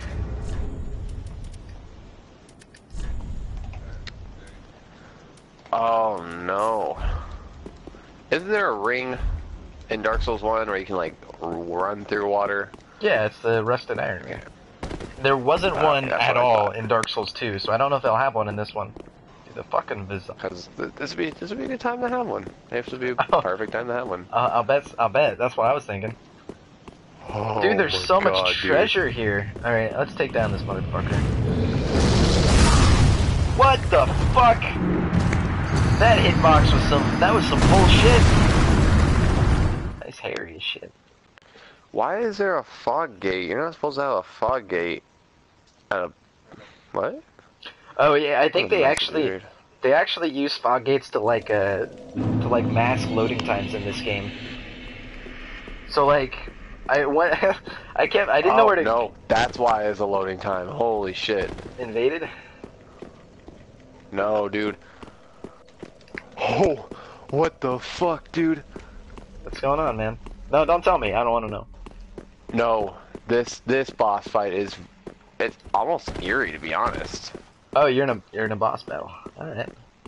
Oh no. Isn't there a ring in Dark Souls 1 where you can like run through water? Yeah, it's the Rusted Iron Ring. There wasn't one at all in Dark Souls 2, so I don't know if they'll have one in this one. The fucking because this would be a good time to have one. It would be a perfect time to have one. I'll bet. That's what I was thinking. Oh, dude, there's so much treasure dude. Here. All right, let's take down this motherfucker. What the fuck? That hitbox was some bullshit. That's hairy as shit. Why is there a fog gate? You're not supposed to have a fog gate. What? Oh yeah, I think they actually use fog gates to like mask loading times in this game. So like, I went, I didn't know where to. No, that's why it's a loading time. Holy shit. Invaded? No, dude. Oh, what the fuck, dude? What's going on, man? No, don't tell me. I don't want to know. No, this boss fight it's almost eerie, to be honest. Oh, you're in a boss battle. All right.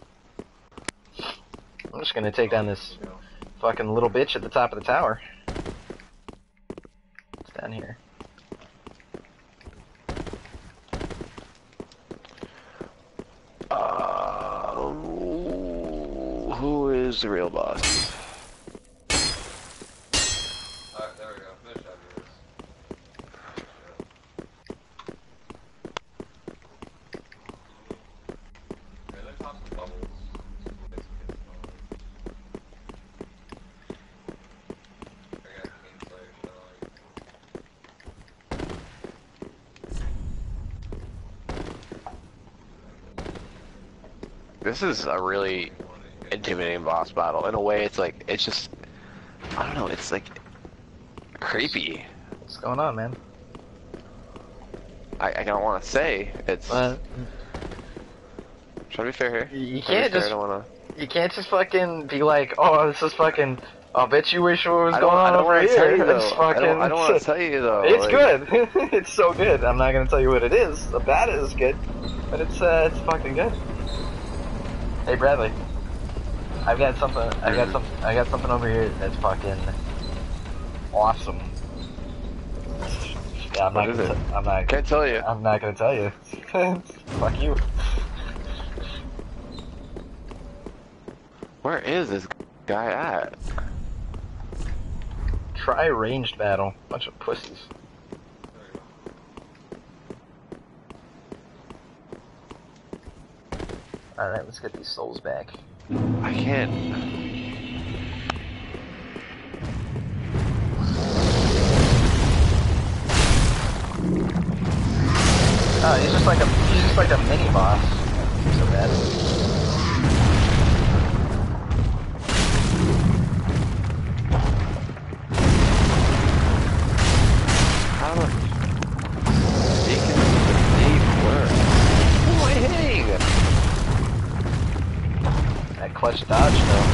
I'm just gonna take down this fucking little bitch at the top of the tower. It's down here. Who is the real boss? Alright, there we go. Finish that, viewers. Okay, let's pop some bubbles. Get some kids going. I got Kingslayer, so This is a really intimidating boss battle. In a way, it's like, it's just, I don't know, it's like creepy. What's going on, man? I don't want to say it's. Try to be fair here. You Try to can't be fair, just. I don't wanna... You can't just fucking be like, oh, this is fucking. I'll bet you wish what was I going don't, I on don't over want to here. tell you It's though. fucking. I don't want to tell you though. It's like... good. It's so good. I'm not gonna tell you what it is. The bat is good, but it's fucking good. Hey Bradley, I got something over here that's fucking awesome. Yeah, What is it? I'm not. Can't tell you. I'm not gonna tell you. Fuck you. Where is this guy at? Try ranged battle. Bunch of pussies. Alright, let's get these souls back. I can't. Oh, he's just like a mini boss. So bad. How the deacon Dave work? Who am I hitting? That clutch dodge though.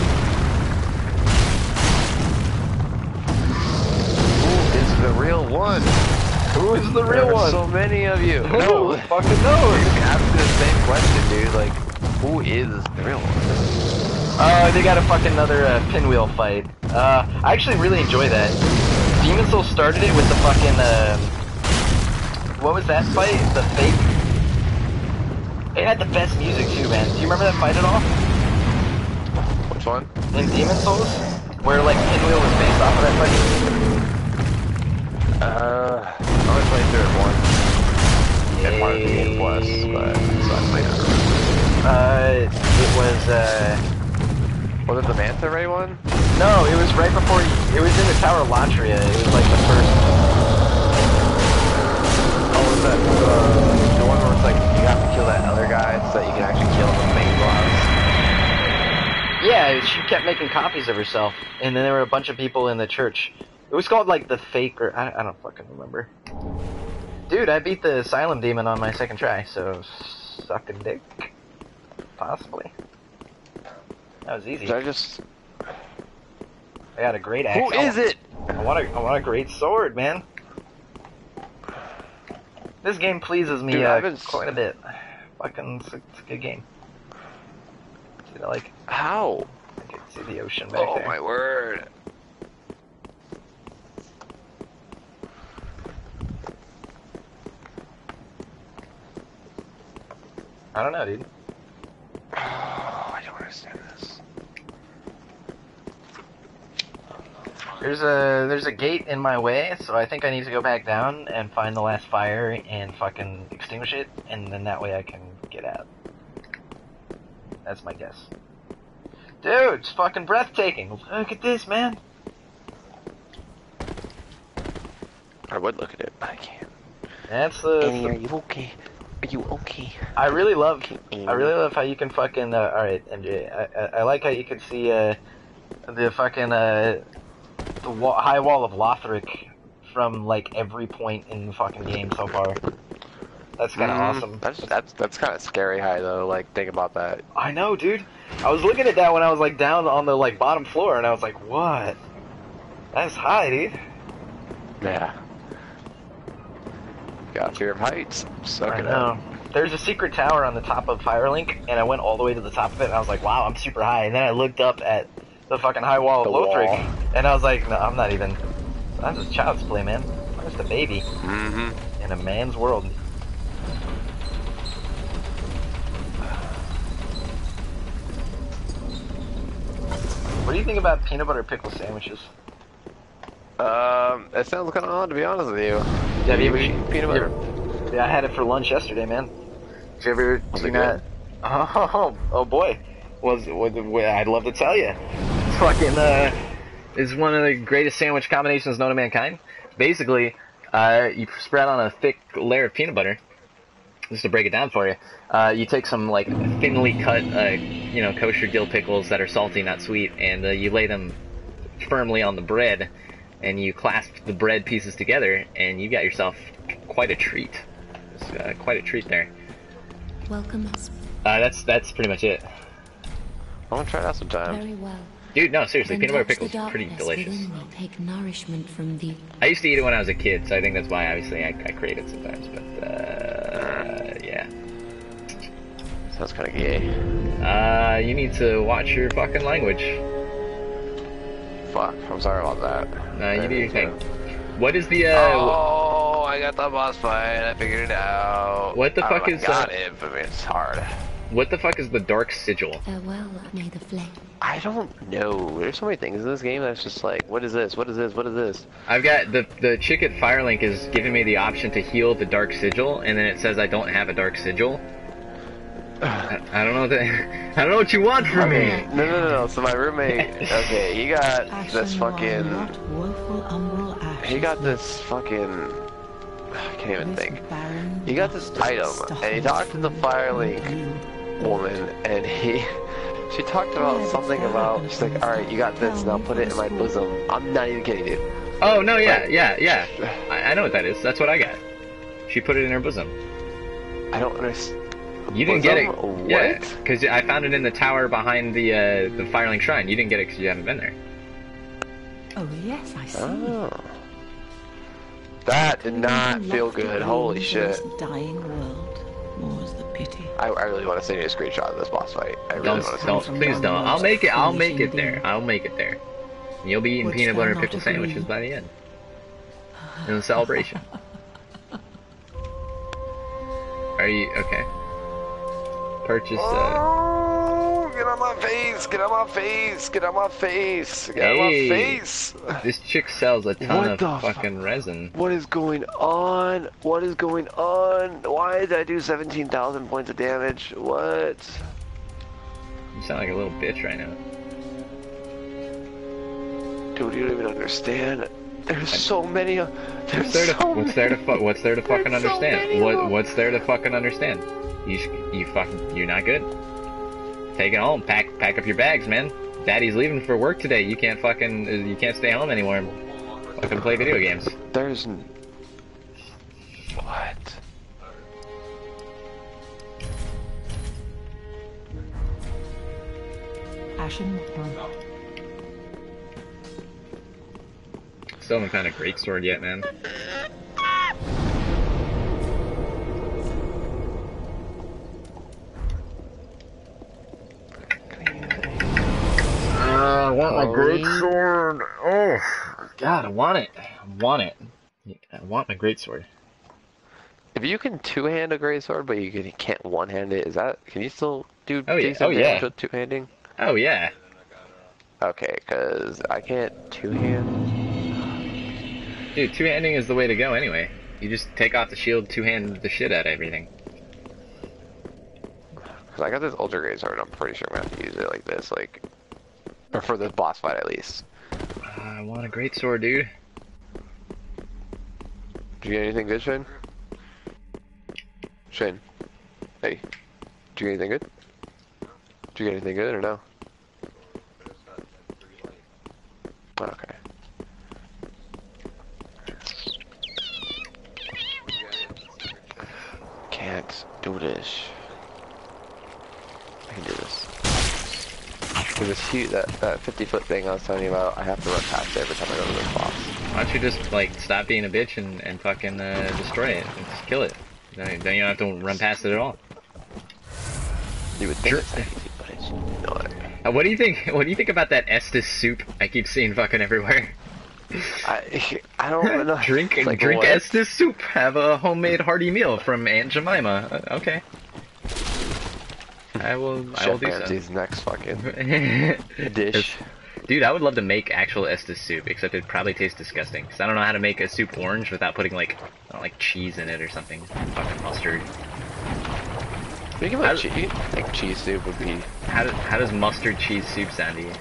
Who is the real one? Who is the There real are one? so many of you. Who No, fucking knows? you ask the same question, dude. Like, who is the real one? They got a fucking another pinwheel fight. I actually really enjoy that. Demon Soul started it with the fucking, what was that fight? The fake? It had the best music too, man. Do you remember that fight at all? Which one? In Demon Souls? Where, like, Pinwheel was based off of that fight? I only played through it once. And one of the game plus, but so I played it. It was, Was it the Manta Ray one? no, it was right before, it was in the Tower of Latria. It was like the first. Oh, was that the one where it's like you have to kill that other guy so that you can actually kill the main boss? Yeah, she kept making copies of herself, and then there were a bunch of people in the church. It was called like the fake, or I don't fucking remember. Dude, I beat the Asylum Demon on my second try, so suck a dick. Possibly. That was easy. Did I just... I got a great axe. Who is it? I want a great sword, man. This game pleases me Dude, quite a bit. Fucking, it's a good game. See, like, How? I can see the ocean back there. Oh my word. I don't know, dude. Oh, I don't understand this. There's a gate in my way, so I think I need to go back down and find the last fire and fucking extinguish it, and then that way I can get out. That's my guess. Dude, it's fucking breathtaking. Look at this, man. I would look at it, but I can't. That's Annie, are you okay? Are you okay? I really love how you can fucking alright, MJ. I like how you can see the fucking the high wall of Lothric from like every point in the fucking game so far. That's kind of awesome. That's kind of scary high though. Like think about that. I know, dude. I was looking at that when I was like down on the like bottom floor, and I was like, what? That's high, dude. Yeah. Got fear of heights. Suck I it know. up. There's a secret tower on the top of Firelink, and I went all the way to the top of it, and I was like, wow, I'm super high. And then I looked up at the fucking high wall of The Lothric, wall. and I was like, no, I'm not even. That's just child's play, man. I'm just a baby Mm-hmm. in a man's world. What do you think about peanut butter pickle sandwiches? It sounds kind of odd to be honest with you. Have you ever eaten peanut butter? Yeah, I had it for lunch yesterday, man. Did you ever Was see it that? Oh boy. I'd love to tell you. It's fucking, is one of the greatest sandwich combinations known to mankind. Basically, you spread on a thick layer of peanut butter. Just to break it down for you, you take some like thinly cut, kosher dill pickles that are salty, not sweet, and you lay them firmly on the bread, and you clasp the bread pieces together, and you got yourself quite a treat. It's, quite a treat there. Welcome. That's pretty much it. I want to try it out sometime. Very well. Dude, no, seriously, Then peanut butter touch the pickles are pretty darkness delicious. within me, take nourishment from thee. I used to eat it when I was a kid, so I think that's why, obviously, I crave it sometimes, but, yeah. Sounds kind of gay. You need to watch your fucking language. Fuck, I'm sorry about that. No, you do your thing. What is the, Oh, I got the boss fight. I figured it out. What the fuck is, I got it, but it's hard. what the fuck is the Dark Sigil? Farewell, may the flame. I don't know. There's so many things in this game that's just like, what is this? What is this? What is this? I've got, the chick at Firelink is giving me the option to heal the Dark Sigil, and then it says I don't have a Dark Sigil. I don't know what I don't know what you want from me. No. So my roommate, okay, he got this fucking, he got this fucking, I can't even think. He got this item, and he talked to the Firelink woman, and she talked about something about, she's like, alright, you got this, now put it in my bosom. I'm not even kidding, dude. Oh, no, yeah. I know what that is. That's what I got. She put it in her bosom. I don't understand. You didn't get it. What? Yeah, because I found it in the tower behind the Firelink Shrine. You didn't get it because you haven't been there. Oh yes, I see. Oh. That did not feel good. Holy shit. Dying world, more's the pity. I really want to send you a screenshot of this boss fight. I really want to Don't, send please don't. I'll make it there. I'll make it there. You'll be eating Would peanut butter and thou not pickle agree? sandwiches by the end. In the celebration. Are you okay? Purchase. Oh, get on my face! Get on my face! Get on my face! Get on my Hey. face! This chick sells a ton What of the fucking resin. What is going on? What is going on? Why did I do 17,000 points of damage? What? You sound like a little bitch right now. Dude, you don't even understand. There's so many. What's there to fucking There's so understand? many of them. What's there to fucking understand? You're not good. Take it home. Pack up your bags, man. Daddy's leaving for work today. You can't stay home anymore and fucking play video games. There's. What? Ashen. Still haven't found a great sword yet, man. I want my great sword. Oh, God, I want it. I want my great sword. If you can two-hand a greatsword, but you can't one-hand it, can you still do Oh, yeah. decent Oh, yeah. damage with two-handing? Oh, yeah. Okay, because I can't two-hand. Dude, two-handing is the way to go anyway. You just take off the shield, two-hand the shit out of everything. Because I got this ultra greatsword, and I'm pretty sure I'm going to have to use it like this, or for this boss fight at least. I want a great sword, dude. Did you get anything good, Shane? Shane. Hey. Did you get anything good? Did you get anything good or no? Okay. dish. I can do this. Cause this huge, that 50-foot thing I was telling you about, I have to run past it every time I go to this boss. Why don't you just like stop being a bitch and fucking destroy it and just kill it? Then you don't have to run past it at all. You would think it's that easy, but it's not. What do you think? What do you think about that Estus soup I keep seeing fucking everywhere? I don't know. Drink like, drink what? Estus soup. Have a homemade hearty meal from Aunt Jemima. Okay. I will do so. Ramsay's next fucking dish. Dude, I would love to make actual Estus soup, except it'd probably taste disgusting. Cause I don't know how to make a soup orange without putting like, I don't know, like cheese in it or something. Fucking mustard. Speaking of cheese, I think cheese soup would be. How does mustard cheese soup sound to you?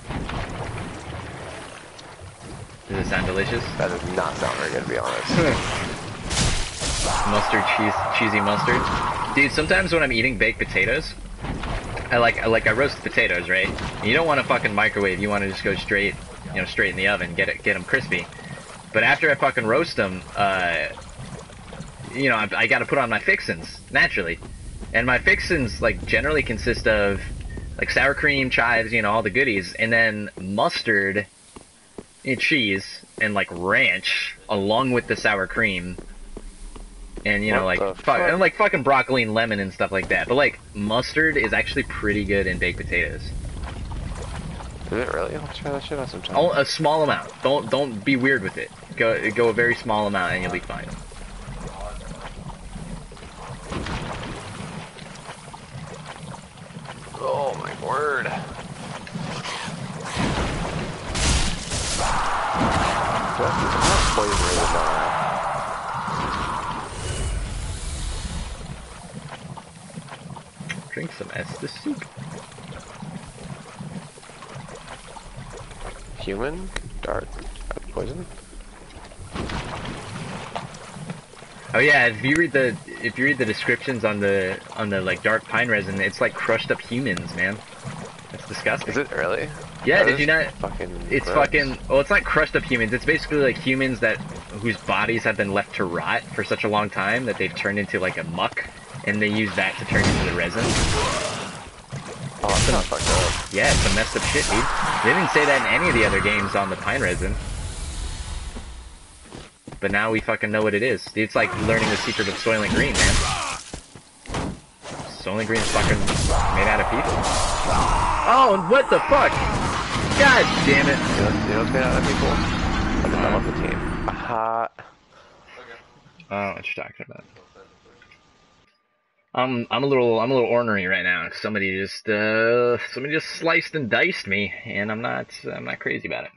Does it sound delicious? That does not sound very good, to be honest. Mustard cheesy mustard. Dude, sometimes when I'm eating baked potatoes, I roast potatoes, right? And you don't want to fucking microwave. You want to just go straight, straight in the oven, get them crispy. But after I fucking roast them, I got to put on my fixins naturally, and my fixins like generally consist of like sour cream, chives, all the goodies, and then mustard, and cheese, and like ranch along with the sour cream. And like fucking broccoli and lemon and stuff like that. But like mustard is actually pretty good in baked potatoes. Is it really? I'll try that shit out sometime. Oh, a small amount. Don't be weird with it. Go a very small amount and you'll be fine. Oh my word. That's poison really not. Drink some Estus soup. Human? Dark poison? Oh yeah, if you read the descriptions on the like dark pine resin, it's like crushed up humans, man. That's disgusting. Is it really? Yeah, That did you is not? Fucking It's gross. fucking. Well, it's not crushed up humans. It's basically like humans whose bodies have been left to rot for such a long time that they've turned into like a muck, and they use that to turn into the resin. Oh, that's not fucked up. Yeah, it's some messed up shit, dude. They didn't say that in any of the other games on the pine resin. But now we fucking know what it is. It's like learning the secret of Soylent Green, man. Soylent Green's fucking made out of people. Oh, what the fuck? God damn it. You know what's made out of people? I developed the team. Aha. I don't know what you're talking about. I'm a little ornery right now. Somebody just sliced and diced me, and I'm not crazy about it.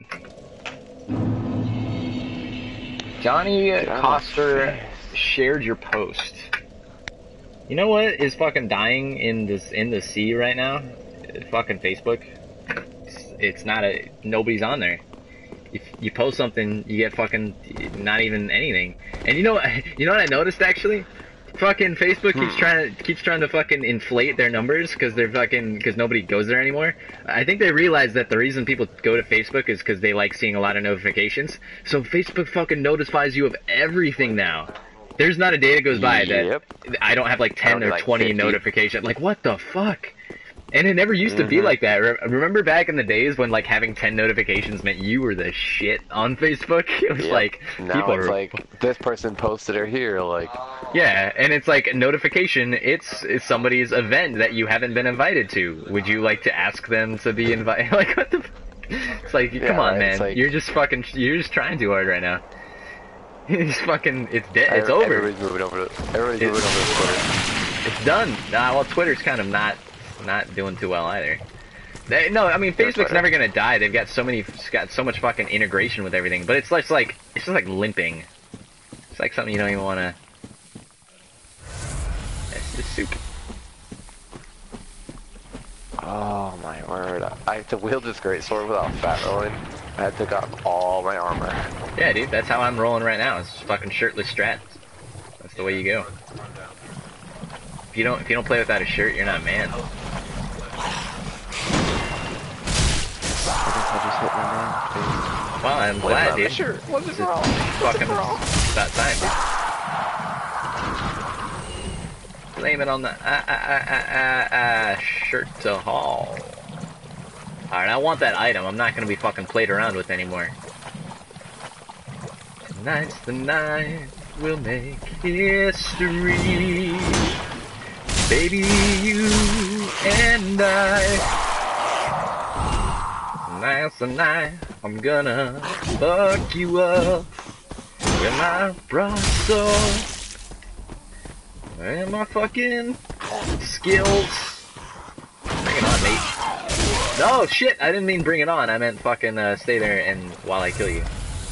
Johnny Coster shared your post. You know what is fucking dying in the sea right now? Fucking Facebook. It's not nobody's on there. If you post something, you get fucking not even anything. And you know what I noticed actually? Fucking Facebook keeps trying to fucking inflate their numbers because nobody goes there anymore. I think they realize that the reason people go to Facebook is because they like seeing a lot of notifications. So Facebook fucking notifies you of everything now. There's not a day that goes by that I don't have like 10 or 20 50 notifications. Like, what the fuck? And it never used to be like that. Remember back in the days when like having 10 notifications meant you were the shit on Facebook? It was like now people it's are like this person posted it here, like yeah, and it's like a notification. It's somebody's event that you haven't been invited to. Would you like to ask them to be invited? Like what the? It's like come on, man. Like, you're just trying too hard right now. It's fucking. It's dead. It's over. Everybody's moving over to Twitter. It's done. Nah, well, Twitter's kind of not doing too well either. No, I mean Facebook's never gonna die. They've got so much fucking integration with everything. But it's just like limping. It's like something you don't even want to. It's just soup. Oh my word! I have to wield this great sword without fat rolling. I had to take off all my armor. Yeah, dude, that's how I'm rolling right now. It's just fucking shirtless strats. That's the way you go. If you don't play without a shirt, you're not a man. I guess I just hit my man. Well, I'm glad, dude. Sure. What's it wrong? Fucking about time, dude. Blame it on the shirt to haul. Alright, I want that item. I'm not gonna be fucking played around with anymore. Tonight's the night we'll make history. Baby, you and I. Tonight's the night I'm gonna fuck you up. With my Brussels. And my fucking skills. Bring it on, mate. No, shit, I didn't mean bring it on. I meant fucking stay there and while I kill you.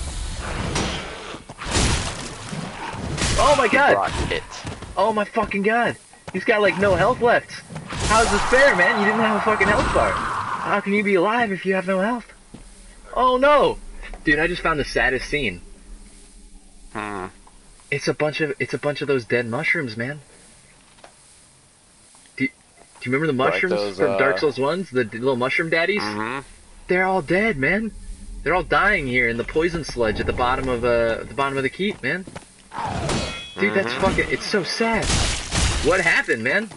Oh my god! Oh my fucking god! He's got like no health left. How's this fair, man? You didn't have a fucking health bar. How can you be alive if you have no health? Oh no! Dude, I just found the saddest scene. It's a bunch of those dead mushrooms, man. Do you remember the mushrooms those, from Dark Souls 1s? The little mushroom daddies? They're all dead, man. They're all dying here in the poison sludge at the bottom of the keep, man. Dude, that's fucking, it's so sad. What happened, man?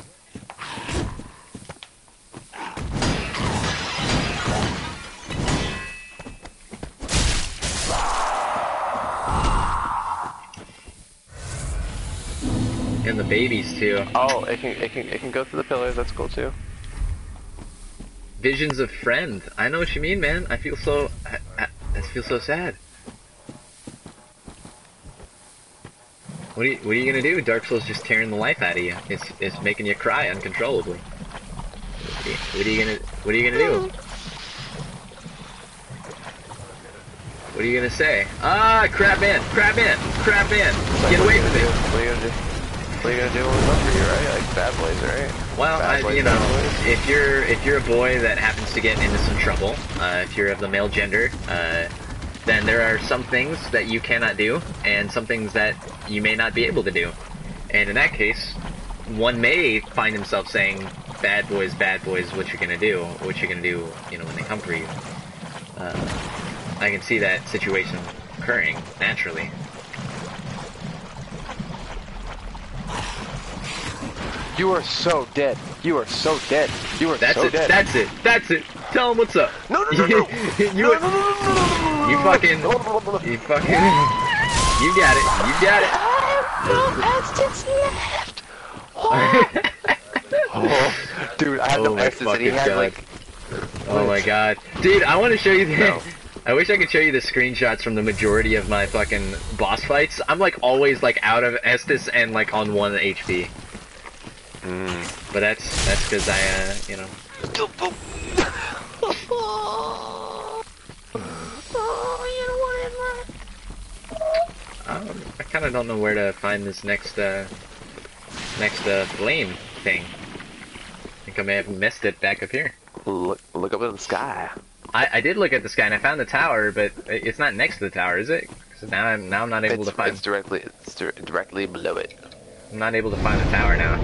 And the babies too. Oh, it can go through the pillars. That's cool too. Visions of friend. I know what you mean, man. I feel so. I feel so sad. What are you gonna do? Dark Souls just tearing the life out of you. It's making you cry uncontrollably. What are you gonna do? What are you gonna say? Ah, crap in. Get away from me. What are you gonna do? What are you gonna do when we're for you, right? Like bad boys, right? Well, you know, if you're a boy that happens to get into some trouble, if you're of the male gender, then there are some things that you cannot do, and some things that you may not be able to do. And in that case, one may find himself saying, bad boys, what you gonna do? What you gonna do, you know, when they come for you? I can see that situation occurring, naturally. You are so dead. You are so dead. You are so dead. That's it. Tell him what's up. No. You fucking, you got it. Oh, dude, I had no S's and he had like... Oh my god. Dude, I want to show you the... I wish I could show you the screenshots from the majority of my fucking boss fights. I'm like always like out of Estus and like on 1 HP. But that's because I, you know. I kind of don't know where to find this next flame thing. I think I may have missed it back up here. Look up at the sky. I did look at the sky and I found the tower, but it's not next to the tower, is it? So now I'm not able to find. It's directly below it. I'm not able to find the tower now.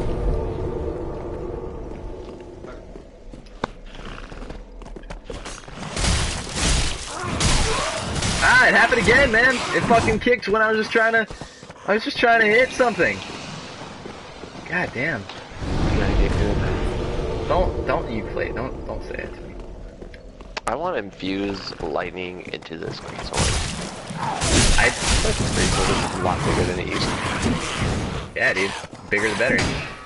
Ah, it happened again, man. It fucking kicked when I was just trying to hit something. God damn. Don't you play. Don't say it to me. I want to infuse lightning into this greatsword. That's pretty cool. This is a lot bigger than it used to be. Yeah, dude. Bigger the better.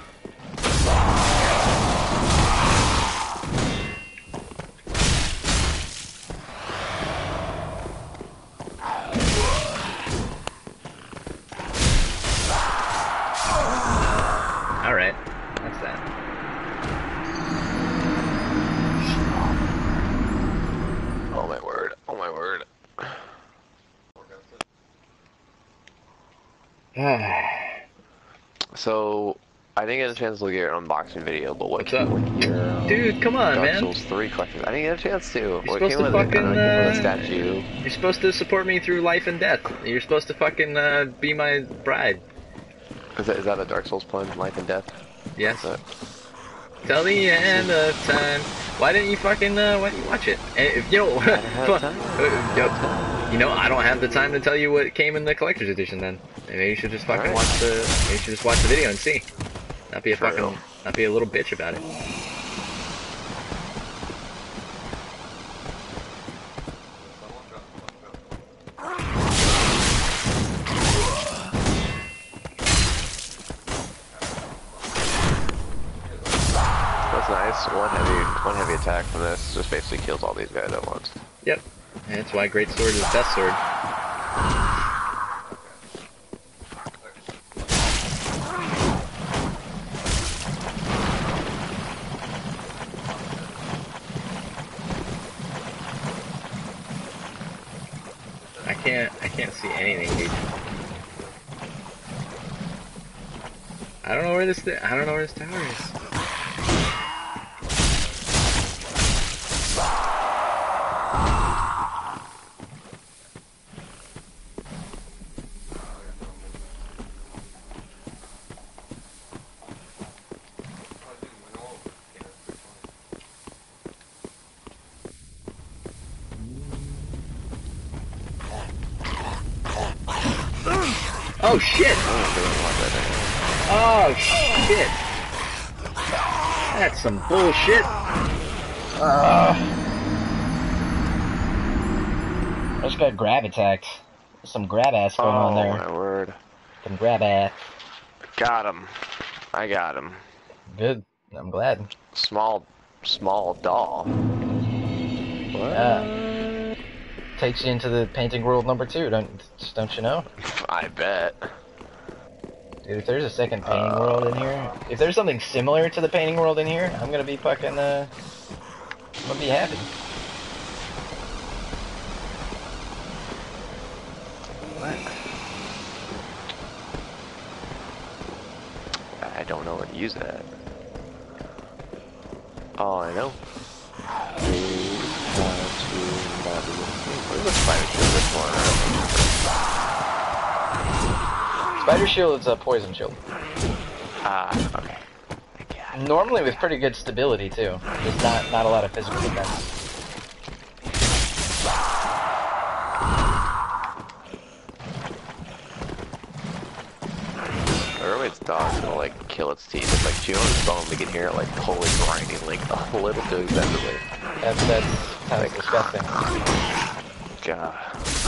Alright. That's that. Oh my word. Oh my word. So, I didn't get a chance to look at your unboxing video, but what's up? Dude, come on, Dark man. Souls 3 collections. I didn't get a chance to. You're What supposed came to with it? fucking, Came with a statue. You're supposed to support me through life and death. You're supposed to fucking be my bride. Is that a Dark Souls poem, Life and Death? Yes. Till the end of time. Why didn't you fucking, why didn't you watch it? If, you know, you know, I don't have the time to tell you what came in the collector's edition then. Maybe you should just fucking watch the video and see. Not be a fucking, not be a little bitch about it. That's nice. One heavy attack from this just basically kills all these guys at once. Yep. And that's why great sword is the best sword. I can't see anything, dude. I don't know where this tower is. Oh shit! Oh shit! That's some bullshit. I just got grab attacked. There's some grab ass going on there. Oh my word. Some grab ass. Got him. I got him. Good. I'm glad. Small doll. What? Takes you into the painting world number 2, don't you know? I bet. Dude, if there's a second painting world in here, if there's something similar to the painting world in here, I'm gonna be fucking, I'm gonna be happy. What? I don't know where to use that. Oh, I know. Where's the spider shield this one? Spider shield is a poison shield. Okay. Normally with pretty good stability too. There's not a lot of physical defense. Mermaid's dog's gonna like kill its teeth. It's like chewing on its bone. We can hear it like pulling, grinding, like a little too excessively. That's kind of disgusting. God.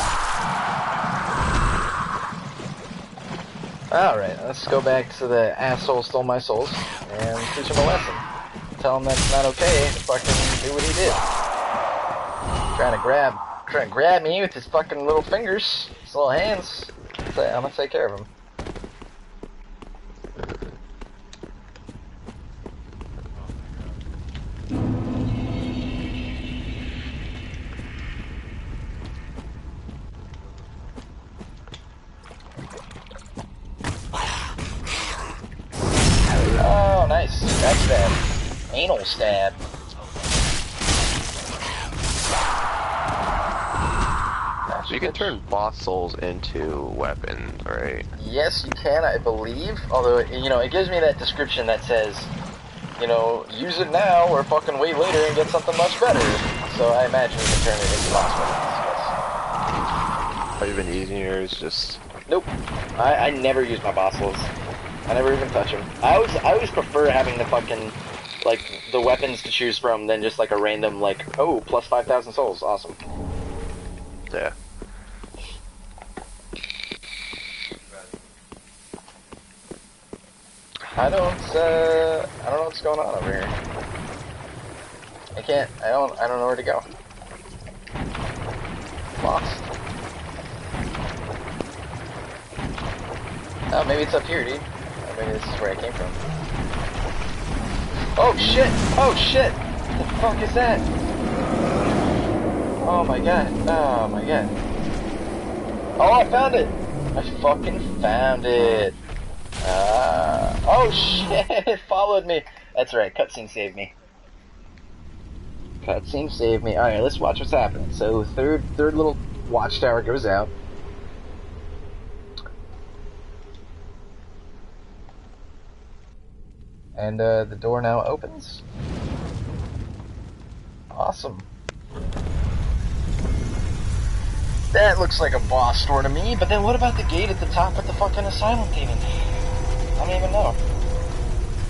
Alright, let's go back to the asshole stole my souls and teach him a lesson. Tell him that's not okay to fucking do what he did. Trying to grab me with his fucking little fingers, his little hands. I'm gonna take care of him. Oh, nice. That's stab. Anal stab. So you can turn boss souls into weapons, right? Yes, you can, I believe. Although, you know, it gives me that description that says, you know, use it now or fucking wait later and get something much better. So I imagine you can turn it into boss weapons, yes. Have you been using yours? Just Nope. I never use my boss souls. I never even touch them. I always prefer having the fucking, like, the weapons to choose from than just like a random, like, oh, plus 5,000 souls. Awesome. yeah. I don't know what's going on over here. I don't know where to go. Lost. Oh, maybe it's up here, dude. Or maybe this is where I came from. Oh shit! Oh shit! What the fuck is that? Oh my god. Oh my god. Oh, I found it! I fucking found it! Oh shit! It followed me! That's right, cutscene saved me. Cutscene saved me. Alright, let's watch what's happening. So, third little watchtower goes out. And the door now opens. Awesome. That looks like a boss door to me, but then what about the gate at the top with the fucking asylum demon? I don't even know.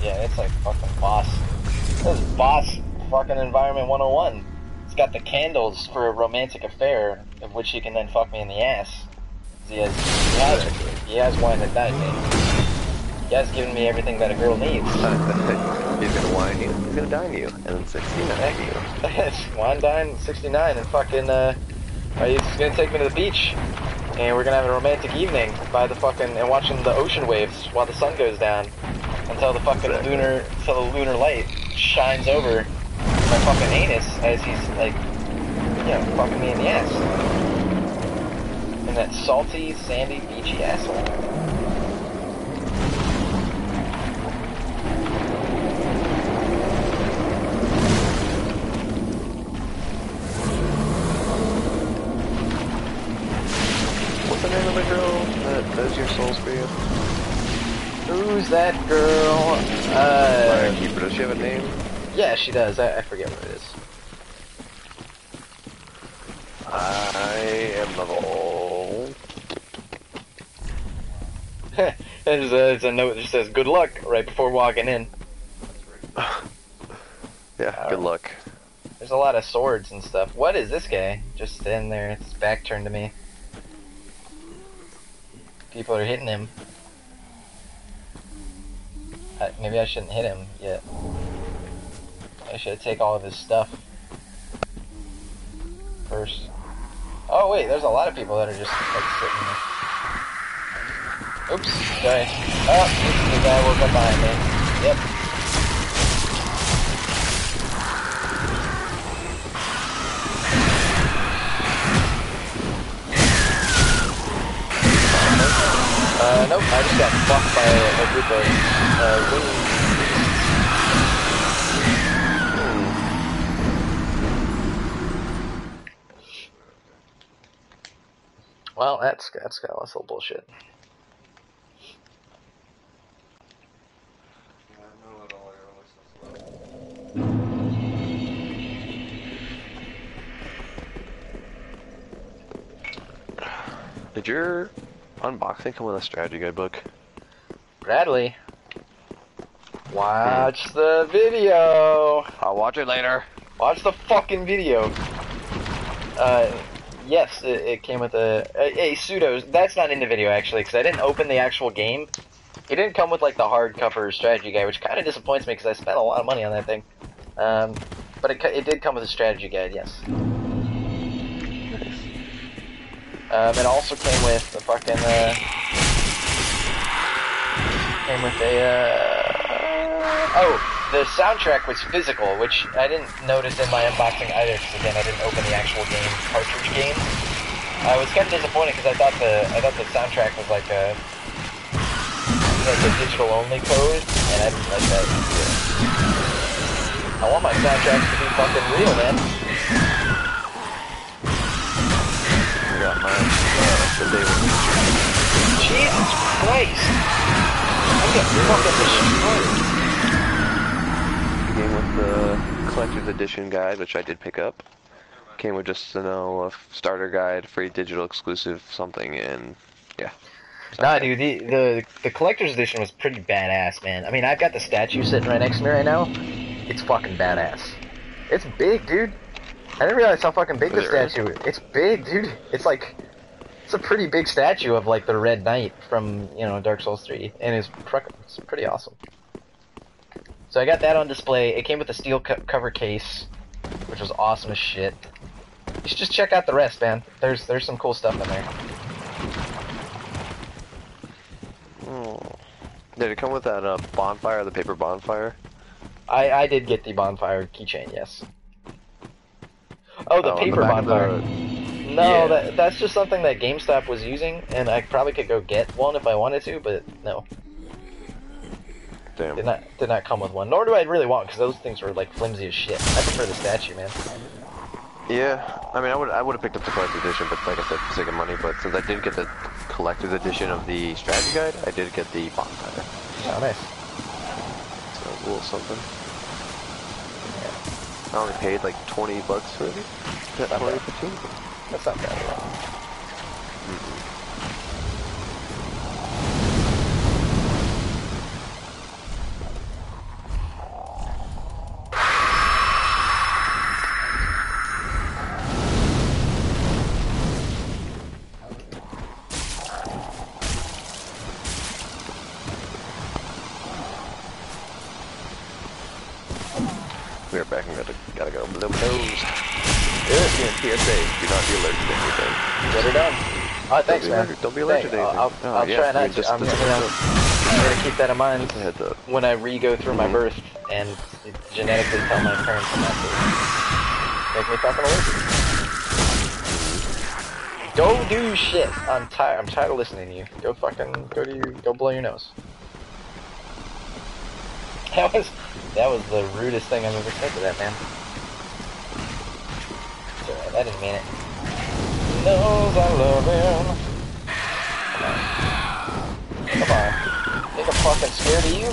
Yeah, it's like fucking boss. This is boss fucking environment 101. It's got the candles for a romantic affair, of which he can then fuck me in the ass. He has wine that died me. He has given me everything that a girl needs. He's gonna wine you, he's gonna dine you, and then 69 you. Wine dine, 69, and fucking, he's gonna take me to the beach. And we're gonna have a romantic evening by the fucking, and watching the ocean waves while the sun goes down. Until the fucking lunar light shines over my fucking anus as he's like, you know, fucking me in the ass. In that salty, sandy, beachy asshole. What's the name of the girl that does your souls for you? Who's that girl? Fire Keeper, does she have a name? Yeah, she does. I forget what it is. I am level. There's a note that just says, good luck, right before walking in. Yeah, good luck. There's a lot of swords and stuff. What is this guy? Just standing there, his back turned to me. People are hitting him. Maybe I shouldn't hit him yet. I should take all of his stuff first. Oh wait, there's a lot of people that are just like sitting there. Oops, sorry. Oh, the guy woke up behind me. Yep. Nope, I just got fucked by a group of winged. Well, that's got a little bullshit. Did your unboxing come with a strategy guide book? Bradley, watch the video. I'll watch it later. Watch the fucking video. Yes, it came with a pseudo. That's not in the video actually, because I didn't open the actual game. It didn't come with like the hardcover strategy guide, which kind of disappoints me because I spent a lot of money on that thing. But it did come with a strategy guide, yes. It also came with a fucking the soundtrack was physical, which I didn't notice in my unboxing either, because again, I didn't open the actual game, cartridge game. I was kind of disappointed because I thought the soundtrack was like a digital only code, and I didn't like that. I want my soundtracks to be fucking real, man. I got mine. Jesus Christ! I'm getting fucking destroyed. Came with the collector's edition guide, which I did pick up. Came with just a starter guide, free digital exclusive something, and yeah. Nah, dude, the collector's edition was pretty badass, man. I mean, I've got the statue sitting right next to me right now. It's fucking badass. It's big, dude. I didn't realize how fucking big the statue is. It's big, dude. It's like, it's a pretty big statue of like the Red Knight from, Dark Souls 3, and it's pretty awesome. So I got that on display. It came with a steel cover case, which was awesome as shit. You should just check out the rest, man. There's some cool stuff in there. Did it come with that bonfire, the paper bonfire? I did get the bonfire keychain, yes. Oh, the paper bonfire. No, yeah. that's just something that GameStop was using, and I probably could go get one if I wanted to, but no. Damn. Did not come with one. Nor do I really want, because those things were like flimsy as shit. I prefer the statue, man. Yeah, I mean, I would have picked up the collector's edition, but like I said, for the sake of money. But since I did get the collector's edition of the strategy guide, I did get the bonfire. Oh, nice. So it was a little something. I only paid like $20 for it. 20, 15. That's not bad at all. We are back and gotta go. Little nose. PSA, do not be allergic to anything. Get her done. Alright, thanks, man. Don't be allergic to anything. I'll try not to. I'm gonna keep that in mind heads up. when I re-go through my birth and genetically tell my parents not to make me fucking allergic. Go do shit. I'm tired of listening to you. Go blow your nose. That was the rudest thing I've ever said to that man. It's alright, I didn't mean it. He knows I love him. Come on. Think I'm fucking scared of you?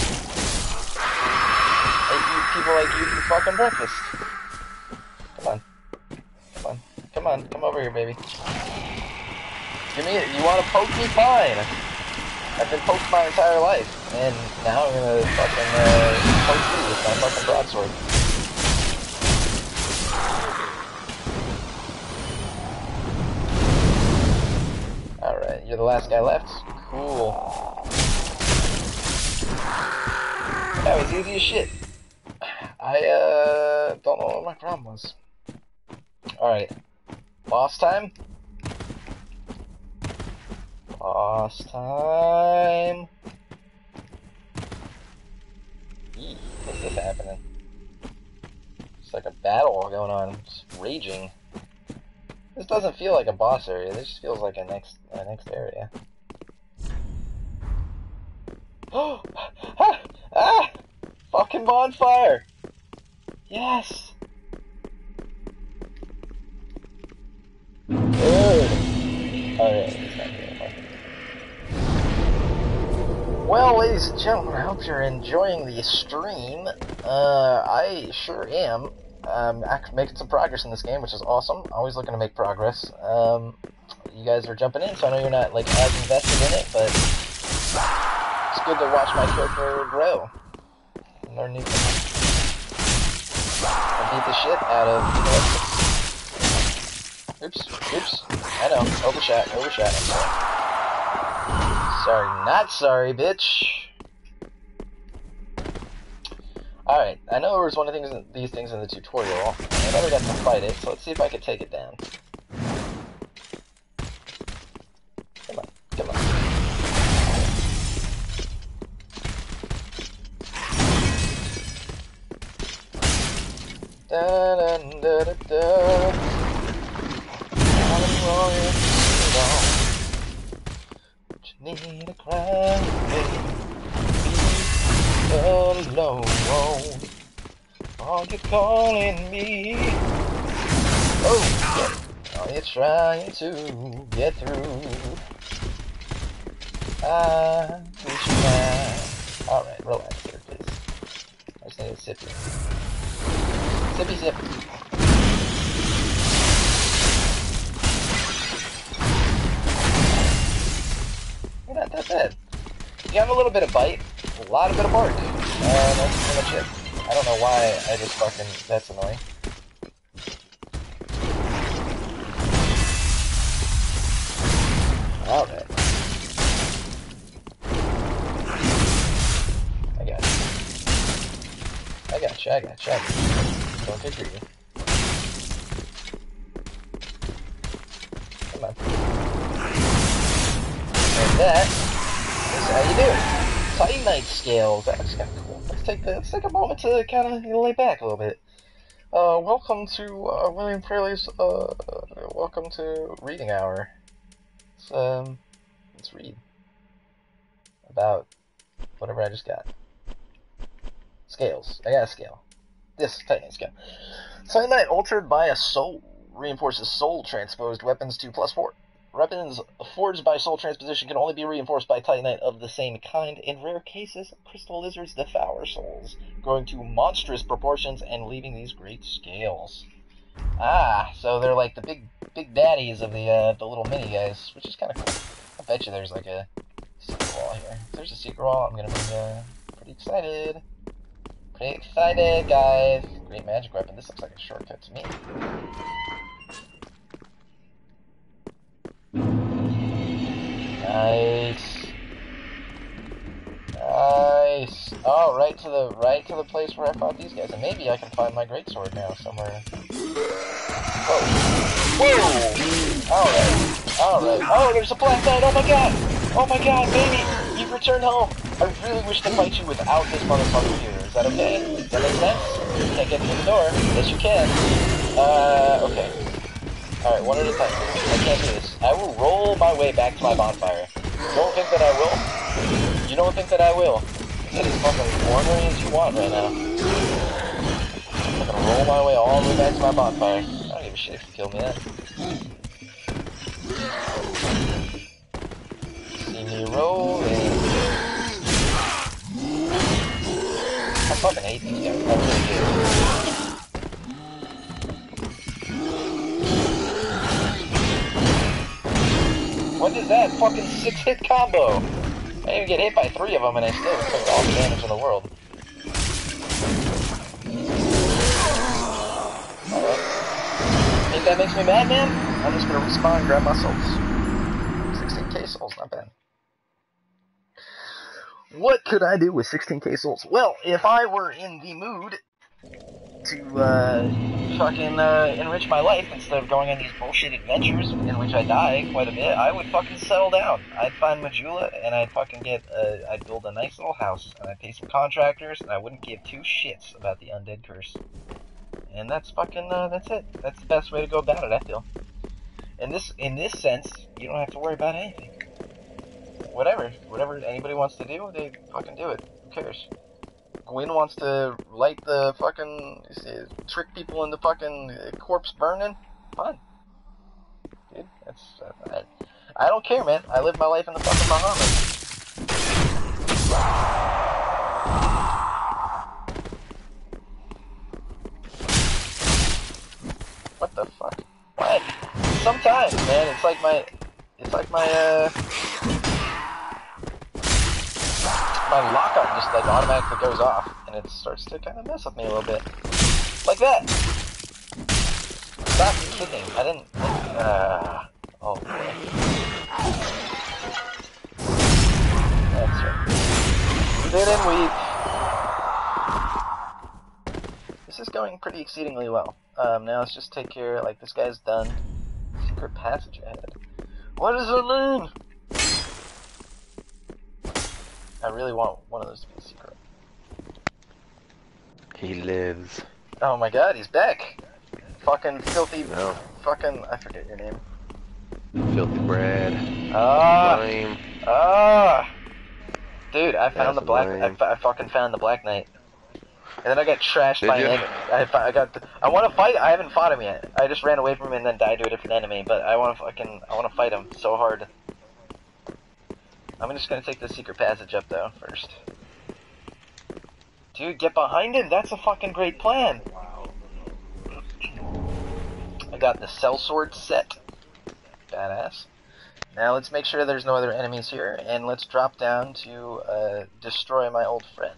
I eat people like you for fucking breakfast. Come on. Come over here, baby. Give me it. You want to poke me? Fine. I've been poked my entire life, and now I'm gonna fucking poke you with my fucking broadsword. Alright, you're the last guy left? Cool. That was easy as shit. I don't know what my problem was. Alright. Boss time? Boss time. What's this happening? It's like a battle going on. It's raging. This doesn't feel like a boss area. This just feels like a next area. Oh! Ah! Fucking bonfire! Yes! Good. Alright. Well, ladies and gentlemen, I hope you're enjoying the stream. I sure am. Actually making some progress in this game, which is awesome. Always looking to make progress. You guys are jumping in, so I know you're not like as invested in it, but it's good to watch my character grow and learn new things. And beat the shit out of. Oops. I know. Overshot. I'm sorry. Sorry, not sorry, bitch. Alright, I know there was one of these things in the tutorial. I never got to fight it, so let's see if I can take it down. Come on. Need a cry, baby, alone. Are you calling me? Oh, yeah. Are you trying to get through? I wish you might. Alright, relax here, please. I just need a sippy. Sippy sip. You're not that bad. You have a little bit of bite, a lot of bit of bark. That's pretty much it. I don't know why I just fucking... That's annoying. Alright. I got you. Don't get greedy. Come on. And that is how you do it. Titanite scales. That's kind of cool. Let's take a moment to kind of lay back a little bit. Welcome to William Fraley's. Welcome to Reading Hour. Let's read about whatever I just got. Scales. I got a scale. This Titanite scale. Titanite altered by a soul reinforces soul transposed weapons to +4. Weapons forged by soul transposition can only be reinforced by Titanite of the same kind. In rare cases, crystal lizards devour souls, growing to monstrous proportions and leaving these great scales. Ah, so they're like the big daddies of the little mini guys, which is kind of cool. I bet you there's like a secret wall here. If there's a secret wall, I'm gonna be pretty excited. Pretty excited, guys. Great magic weapon. This looks like a shortcut to me. Nice. Nice. Oh, right to the place where I fought these guys, and maybe I can find my greatsword now somewhere. Whoa! Whoa! All right. Oh, there's a Black Knight. Oh my God! Oh my God, baby! You've returned home. I really wish to fight you without this motherfucker here. Is that okay? Does that make sense? You can't get through the door. Yes, you can. Okay. Alright, one at a time. I can't do this. I will roll my way back to my bonfire. You don't think that I will? You don't think that I will? Get as fucking ornery as you want right now. I'm gonna roll my way all the way back to my bonfire. I don't give a shit if you kill me then. See me rolling. I fucking hate these guys. I really do. What is that fucking 6-hit combo? I didn't even get hit by 3 of them and I still took all the damage in the world. Alright. Think that makes me mad, man? I'm just gonna respawn and grab my souls. 16k souls, not bad. What could I do with 16k souls? Well, if I were in the mood to fucking enrich my life instead of going on these bullshit adventures in which I die quite a bit, I would fucking settle down. I'd find MechaWill and I'd fucking I'd build a nice little house and I'd pay some contractors and I wouldn't give 2 shits about the undead curse. And that's fucking, that's it. That's the best way to go about it, I feel. In this sense, you don't have to worry about anything. Whatever anybody wants to do, they fucking do it. Who cares? Gwyn wants to light the fucking, trick people into fucking corpse burning? Fine. Dude, that's, I don't care, man. I live my life in the fucking Bahamas. What the fuck? What? Sometimes, man, it's like my lockup just like automatically goes off, and it starts to kind of mess with me a little bit. Like that. Stop kidding. I didn't. Oh boy. That's right. Sit and weep. This is going pretty exceedingly well. Now let's just take care. Like this guy's done. Secret passage ahead. What does it mean? I really want one of those to be a secret. He lives. Oh my God, he's back. Fucking filthy. No. Fucking. I forget your name. Filthy bread. Lame. Dude, I found the black. I fucking found the Black Knight. And then I got trashed by an enemy. I want to fight. I haven't fought him yet. I just ran away from him and then died to a different enemy. But I want to fight him so hard. I'm just gonna take the secret passage up though first. Dude, get behind him. That's a fucking great plan. I got the sellsword set. Badass. Now let's make sure there's no other enemies here, and let's drop down to destroy my old friend.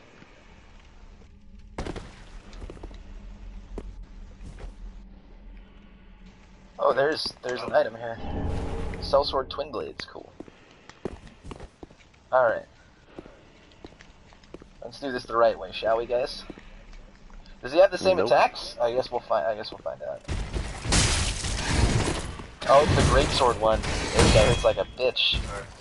Oh, there's an item here. Sellsword twin blades, cool. Alright. Let's do this the right way, shall we, guys? Does he have the same attacks? I guess we'll find out. Oh, it's the greatsword one. This guy hits like a bitch.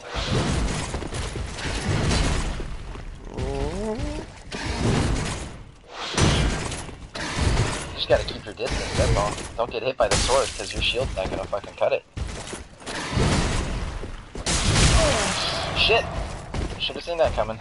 You just gotta keep your distance, that's all. Don't get hit by the sword, because your shield's not gonna fucking cut it. Shit! Should have seen that coming.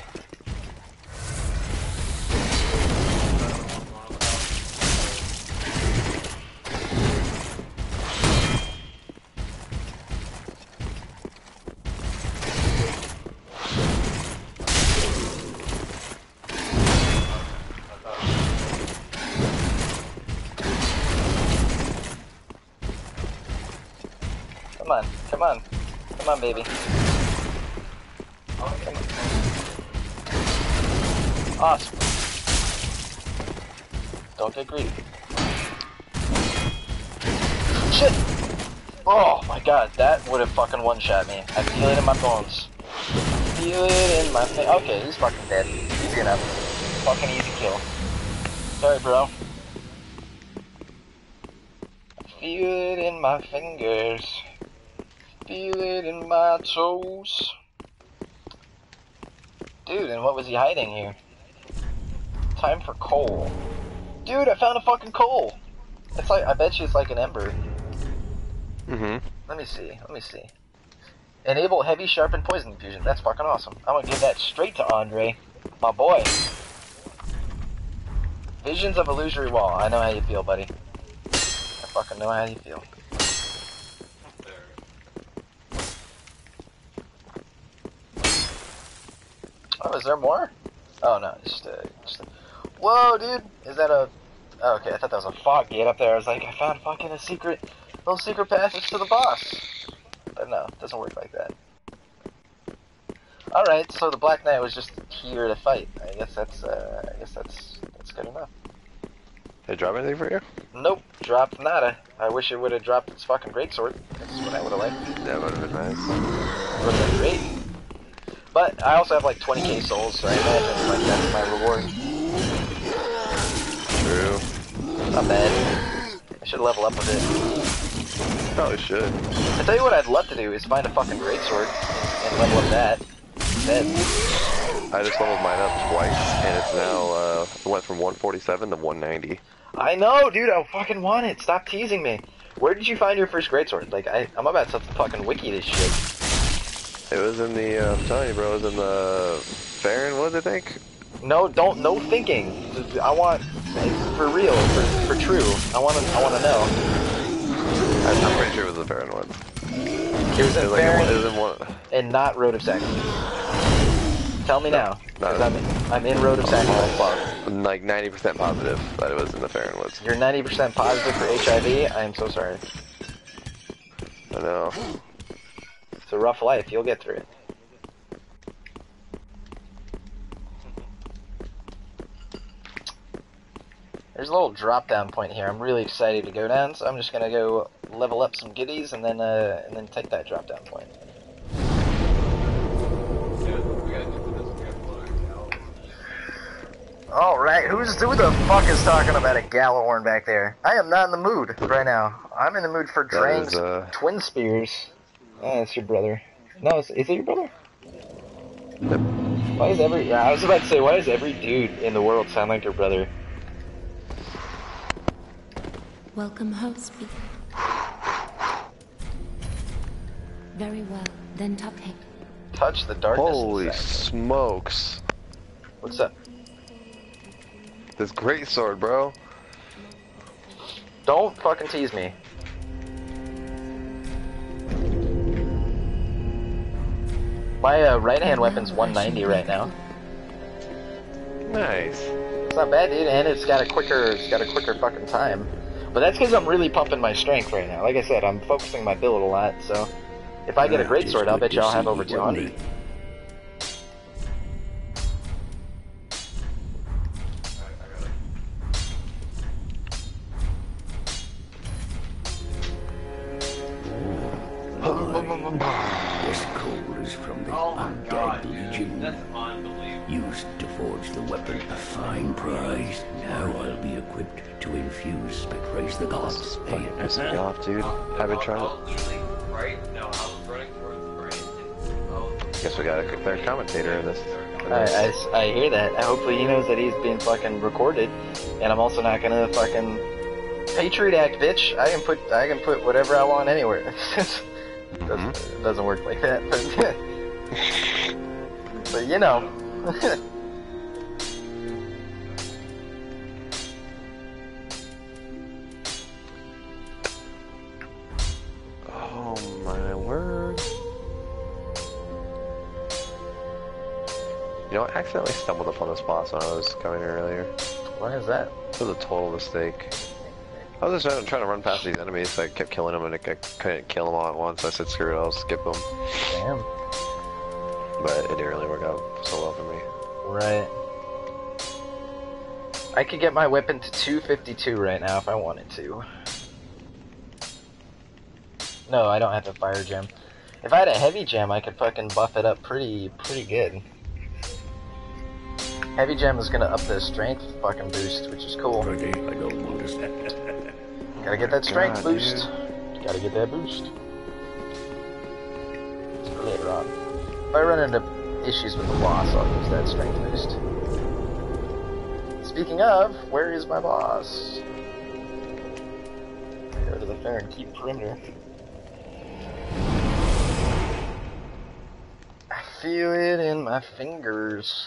Come on, baby. Awesome. Don't get greedy. Shit! Oh my God, that would have fucking one-shot me. I feel it in my bones. Feel it in my face. Okay, he's fucking dead. Easy enough. Fucking easy kill. Sorry, bro. Feel it in my fingers. Feel it in my toes. Dude, and what was he hiding here? Time for coal. Dude, I found a fucking coal! It's like, I bet you it's like an ember. Mm-hmm. Let me see. Enable heavy, sharp, and poison infusion. That's fucking awesome. I'm gonna give that straight to Andre. My boy. Visions of illusory wall. I know how you feel, buddy. I fucking know how you feel. Oh, is there more? Oh no, just a... Whoa, dude! Is that a... Oh, okay, I thought that was a fog gate up there. I was like, I found fucking a little secret passage to the boss. But no, it doesn't work like that. Alright, so the Black Knight was just here to fight. I guess that's good enough. Did it drop anything for you? Nope, dropped nada. I wish it would have dropped its fucking greatsword. That's what I would have liked. That would have been nice. Would have been great. But I also have like 20k souls, so I imagine like that's my reward. True. Not bad. I should level up a bit. Probably should. I tell you what I'd love to do is find a fucking greatsword and level up that. Instead. I just leveled mine up twice, and it's now, it went from 147 to 190. I know, dude, I fucking want it. Stop teasing me. Where did you find your first greatsword? Like, I'm about to fucking wiki this shit. It was in the, I'm telling you, bro, it was in the Farron Woods, I think? No, no thinking. I want, for real, for true. I want to know. I'm pretty sure it was the Farron Woods. It was in Farron, it was in one. and not Road of Sacrifice. Tell me now, because no. I'm in Road of Sacrifice. I'm like 90% positive that it was in the Farron Woods. You're 90% positive for HIV? I am so sorry. I know. It's a rough life, you'll get through it. There's a little drop down point here. I'm really excited to go down, so I'm just gonna go level up some giddies and then take that drop down point. Alright, who the fuck is talking about a Gallahorn back there? I am not in the mood right now. I'm in the mood for Drang's twin spears. Oh, it's your brother. No, is it your brother? Yep. Why is I was about to say, why does every dude in the world sound like your brother? Welcome, host. Very well. Then tuck him. Touch the darkness. Holy inside. smokes. What's up? This great sword, bro. Don't fucking tease me. My right hand weapon's 190 right now. Nice. It's not bad, dude, and it's got a quicker fucking time. But that's because I'm really pumping my strength right now. Like I said, I'm focusing my build a lot, so if I get a greatsword, I'll bet you I'll have over 200. This coal is from the undead legion. That's unbelievable. Used to forge the weapon a fine prize. Now I'll be equipped to infuse Spectrace the gods. Fucking pissing me off, dude. I've been trying to... Right? No, I was running towards the brain. Guess we got a third commentator in this. I hear that. Hopefully he knows that he's being fucking recorded, and I'm also not gonna fucking Patriot Act, bitch. I can put whatever I want anywhere. It doesn't work like that, but you know. Oh my word. You know, I accidentally stumbled upon this boss when I was coming here earlier. Why is that? It was a total mistake. I was just trying to run past these enemies, so I kept killing them, and I couldn't kill them all at once. I said, screw it, I'll skip them. Damn. But it didn't really work out so well for me. Right. I could get my weapon to 252 right now if I wanted to. No, I don't have a fire gem. If I had a heavy gem, I could fucking buff it up pretty good. Heavy gem is gonna up the strength fucking boost, which is cool. Pretty, I don't want to say. Gotta get that strength God, boost. Gotta get that boost. Later on. If I run into issues with the boss, I'll use that strength boost. Speaking of, where is my boss? Go to the fair and keep perimeter. I feel it in my fingers.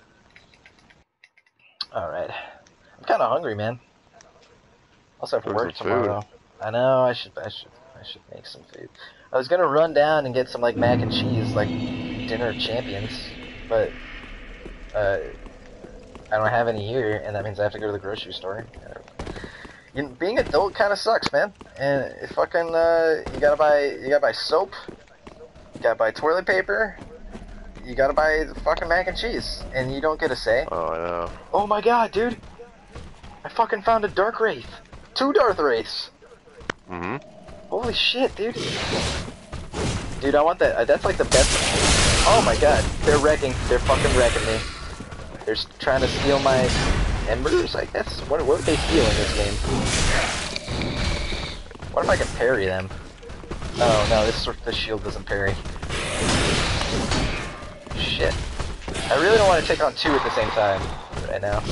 Alright. I'm kinda hungry, man. Also have to work tomorrow. I know, I should make some food. I was gonna run down and get some like mac and cheese, like dinner of champions, but I don't have any here, and that means I have to go to the grocery store. You know, being an adult kind of sucks, man. And it fucking you gotta buy soap, you gotta buy toilet paper, you gotta buy the fucking mac and cheese, and you don't get a say. Oh, I know. Oh my god, dude! I fucking found a Dark Wraith. 2 Dark Wraiths! Mm-hmm. Holy shit, dude. Dude, I want that. That's like the best. Oh my god. They're wrecking. They're fucking wrecking me. They're trying to steal my embers, I guess. What would they steal in this game? What if I can parry them? Oh no, this shield doesn't parry. Shit. I really don't want to take on 2 at the same time right now.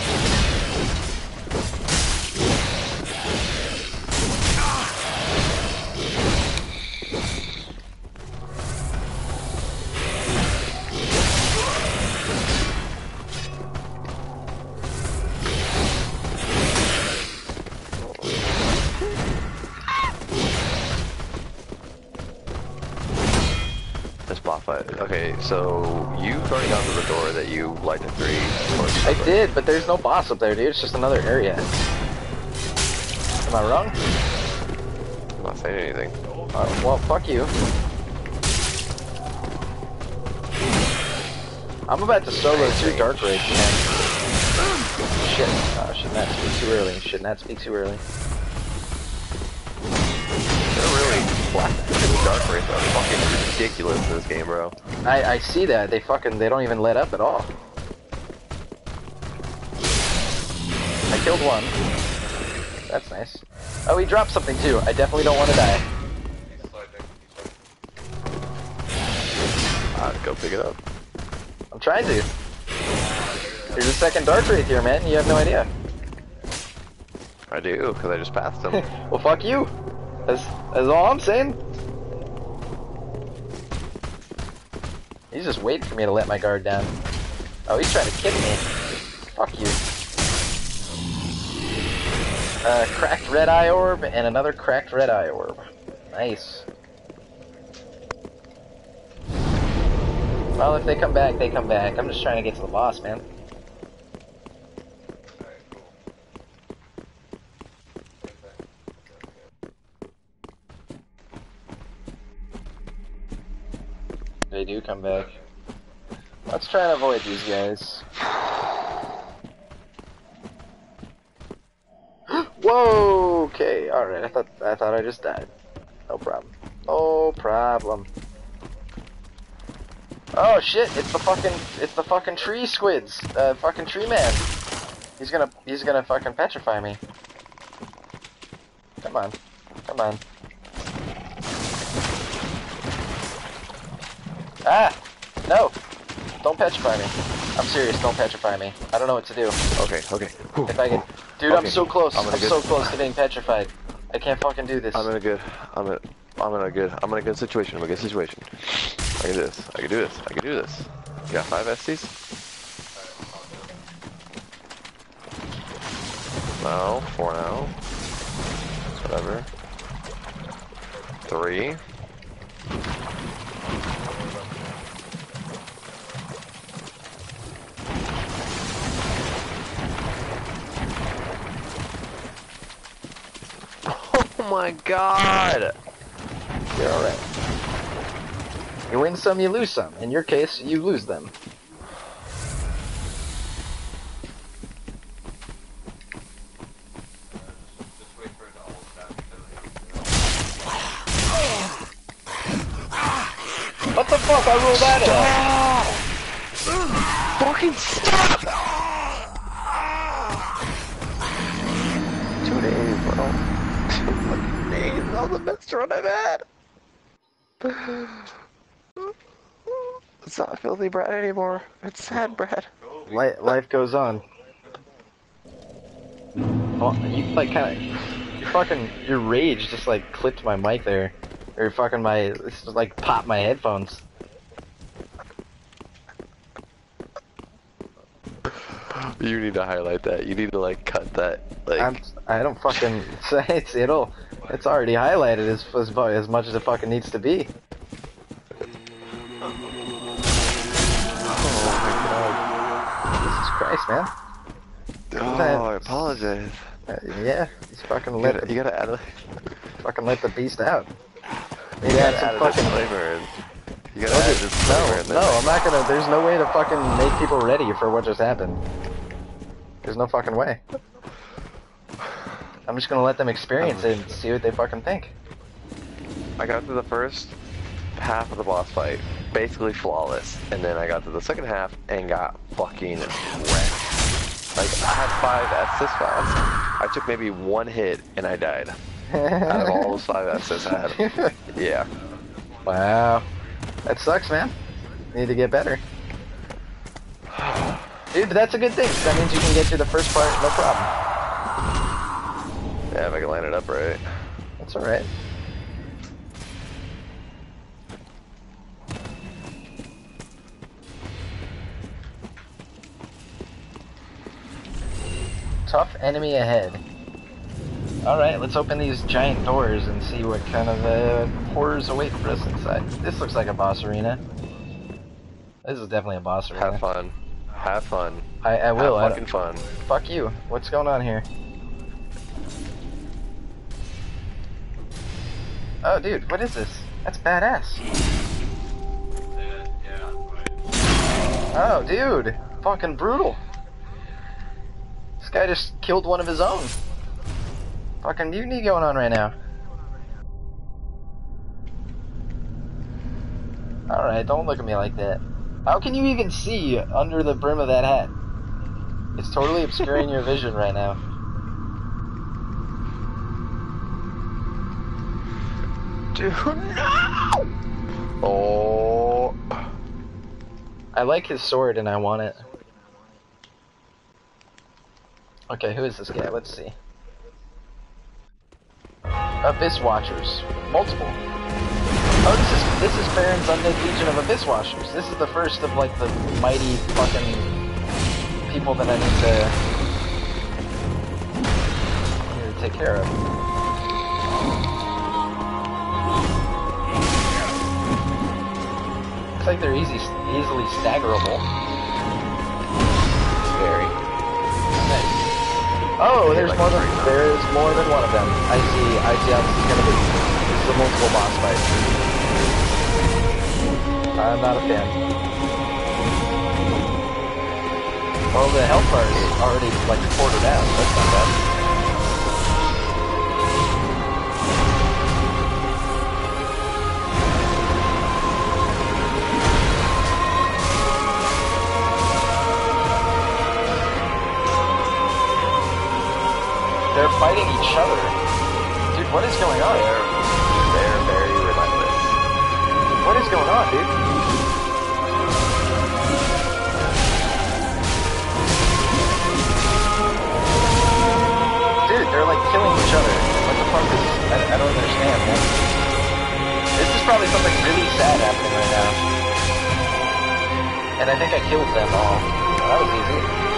Okay, so you've already gone to the door that you light in 3. I did, but there's no boss up there, dude. It's just another area. Am I wrong? I'm not saying anything. Well, fuck you. I'm about to solo 2 Dark Wraiths, man. Shit. Should not speak too early. Should not speak too early. They're really black. The Dark Wraiths are fucking ridiculous in this game, bro. I see that. They don't even let up at all. I killed one. That's nice. Oh, he dropped something too. I definitely don't want to die. Go pick it up. I'm trying to. There's a second Dark Wraith here, man. You have no idea. I do, because I just passed him. Well, fuck you. That's all I'm saying. He's just waiting for me to let my guard down. Oh, he's trying to kick me. Fuck you. Cracked red eye orb and another cracked red eye orb. Nice. Well, if they come back, they come back. I'm just trying to get to the boss, man. They do come back. Let's try and avoid these guys. Whoa! Okay, alright. I thought I just died. No problem. No problem. Oh shit! It's the fucking tree squids. Fucking tree man. He's gonna fucking petrify me. Come on. Come on. Ah! No! Don't petrify me. I'm serious, don't petrify me. I don't know what to do. Okay. If I can... Dude, Okay. I'm so close. I'm get... so close to being petrified. I can't fucking do this. I'm in a good situation. I can do this. I can do this. You got 5 SCs? No, 4 now. Whatever. 3. Oh my god! You're alright. You win some, you lose some. In your case, you lose them. fuck? I rolled that out. Fucking stop! 2 days, bro. 2 fucking days. That was the best run I've had. It's not filthy Brad anymore. It's sad Brad. Life goes on. Oh, you like your rage just like clipped my mic there, or fucking this like popped my headphones. You need to highlight that. You need to like cut that. Like I don't fucking say it's already highlighted as much as it fucking needs to be. Jesus Christ, man. oh, I apologize. Yeah, he's fucking You gotta add fucking let the beast out. you gotta add a disclaimer in. You gotta add a disclaimer in there. No, I'm not gonna. There's no way to fucking make people ready for what just happened. There's no fucking way. I'm just gonna let them experience it and see what they fucking think. I got through the first half of the boss fight, basically flawless, and then I got to the second half and got fucking wrecked. Like, I had 5 assist files. I took maybe 1 hit and I died. Out of all those 5 assists I had. Yeah. Wow. That sucks, man. You need to get better. Dude, but that's a good thing. That means you can get to the first part, no problem. Yeah, if I can line it up right. That's alright. Tough enemy ahead. Alright, let's open these giant doors and see what kind of horrors await for us inside. This looks like a boss arena. This is definitely a boss arena. Have fun. Have fun. I will. Have fucking fun. Fuck you. What's going on here? Oh, dude, what is this? That's badass. Oh, dude. Fucking brutal. This guy just killed one of his own. Fucking mutiny going on right now. Alright, don't look at me like that. How can you even see under the brim of that hat? It's totally obscuring your vision right now. Dude, no! Oh. I like his sword and I want it. Okay, who is this guy? Let's see. Abyss Watchers. Multiple. Oh, this is Baron's Undead Legion of Abyss Watchers. This is the first of like the mighty fucking people that I need to take care of. Looks like they're easily staggerable. Very. Nice. Oh, there's more than one of them. I see how this is gonna be. This is a multiple boss fight. I'm not a fan. Well, the health bar is already like quartered out. That's not bad. They're fighting each other. Dude, what is going on? They're very relentless. What is going on, dude? Dude, they're like killing each other. What the fuck is... I don't understand, man. This is probably something really sad happening right now. And I think I killed them all. Well, that was easy.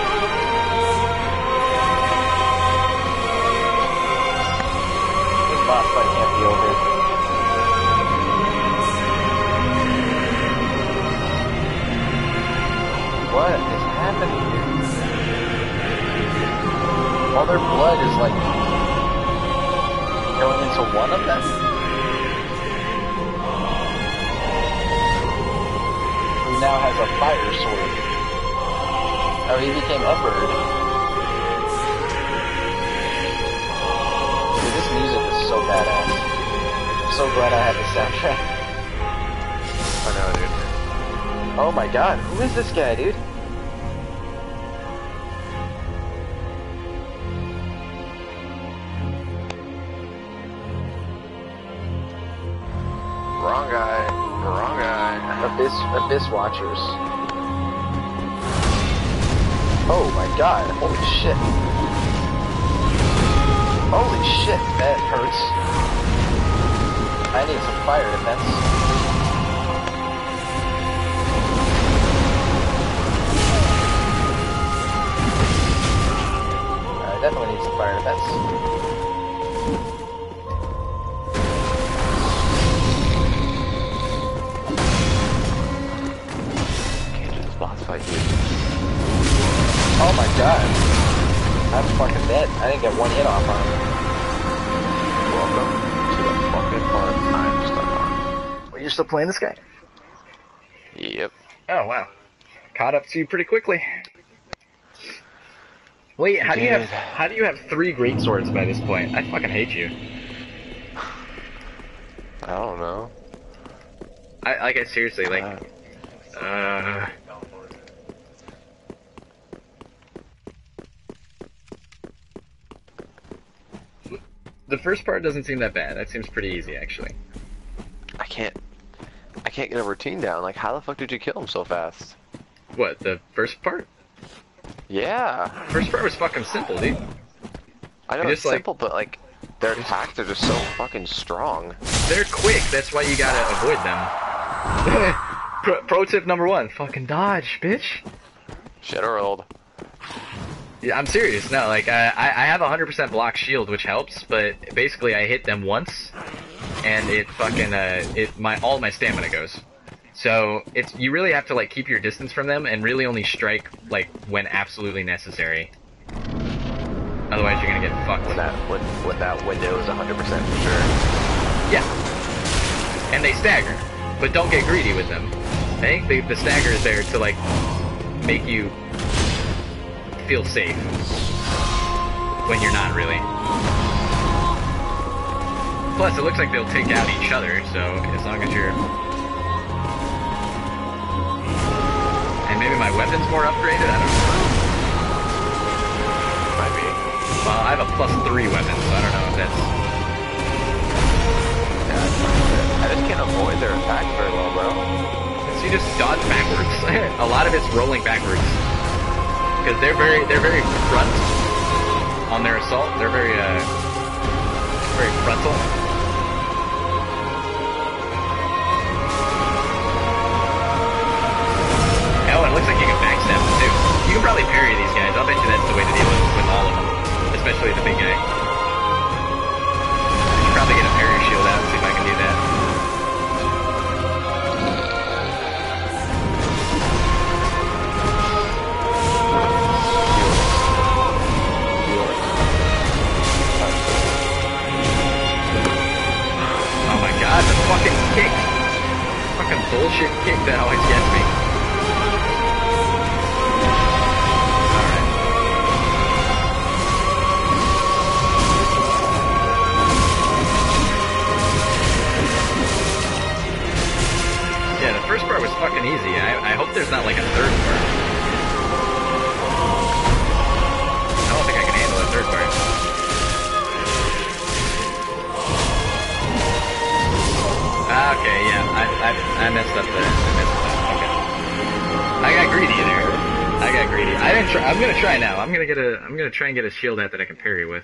This boss fight can't be over. What is happening here? All their blood is like going into one of them? Who now has a fire sword. Oh, he became a bird. Dude, this music is so badass. I'm so glad I have the soundtrack. I know, dude. Oh my god, who is this guy, dude? Wrong guy. Wrong guy. Abyss Watchers. Oh my god, holy shit. Holy shit, that hurts. I need some fire defense. I definitely need some fire defense. Boss fight, dude. Oh my god. I'm fucking dead. I didn't get one hit off on him. Welcome to the fucking part I'm stuck on. Well, you're still playing this guy? Yep. Oh wow. Caught up to you pretty quickly. Wait, how do you have 3 great swords by this point? I fucking hate you. I don't know. I seriously, like, the first part doesn't seem that bad. That seems pretty easy, actually. I can't get a routine down. Like, how the fuck did you kill him so fast? What, the first part? Yeah. First part was fucking simple, dude. I know You it's just, like- simple, but like, their attacks are just so fucking strong. They're quick, that's why you gotta avoid them. Pro tip number 1, fucking dodge, bitch. Shit or old. Yeah, I'm serious. No, like I have 100% block shield, which helps, but basically I hit them once, and it fucking all my stamina goes. So you really have to like keep your distance from them and really only strike like when absolutely necessary. Otherwise, you're gonna get fucked. When that window is 100% for sure. Yeah. And they stagger, but don't get greedy with them. I think the stagger is there to like make you feel safe when you're not really. Plus, it looks like they'll take out each other, so as long as you're... And maybe my weapon's more upgraded? I don't know. Might be. Well, I have a +3 weapon, so I don't know if that's... Yeah, I just can't avoid their attacks very well, bro. So you just dodge backwards. A lot of it's rolling backwards. Because they're very front on their assault. They're very frontal. Oh, and it looks like you can backstab them too. You can probably parry these guys. I'll bet you that's the way to deal with all of them, especially the big guy. I should probably get a parry shield out and see if I can do that. Oh my god, the fucking kick! Fucking bullshit kick that always gets me. Yeah, the first part was fucking easy. I hope there's not like a third part. I don't think I can handle a third part. Okay, yeah, I messed up there. Okay. I got greedy there. I got greedy. I didn't try. I'm gonna try now. I'm gonna try and get a shield out that I can parry with.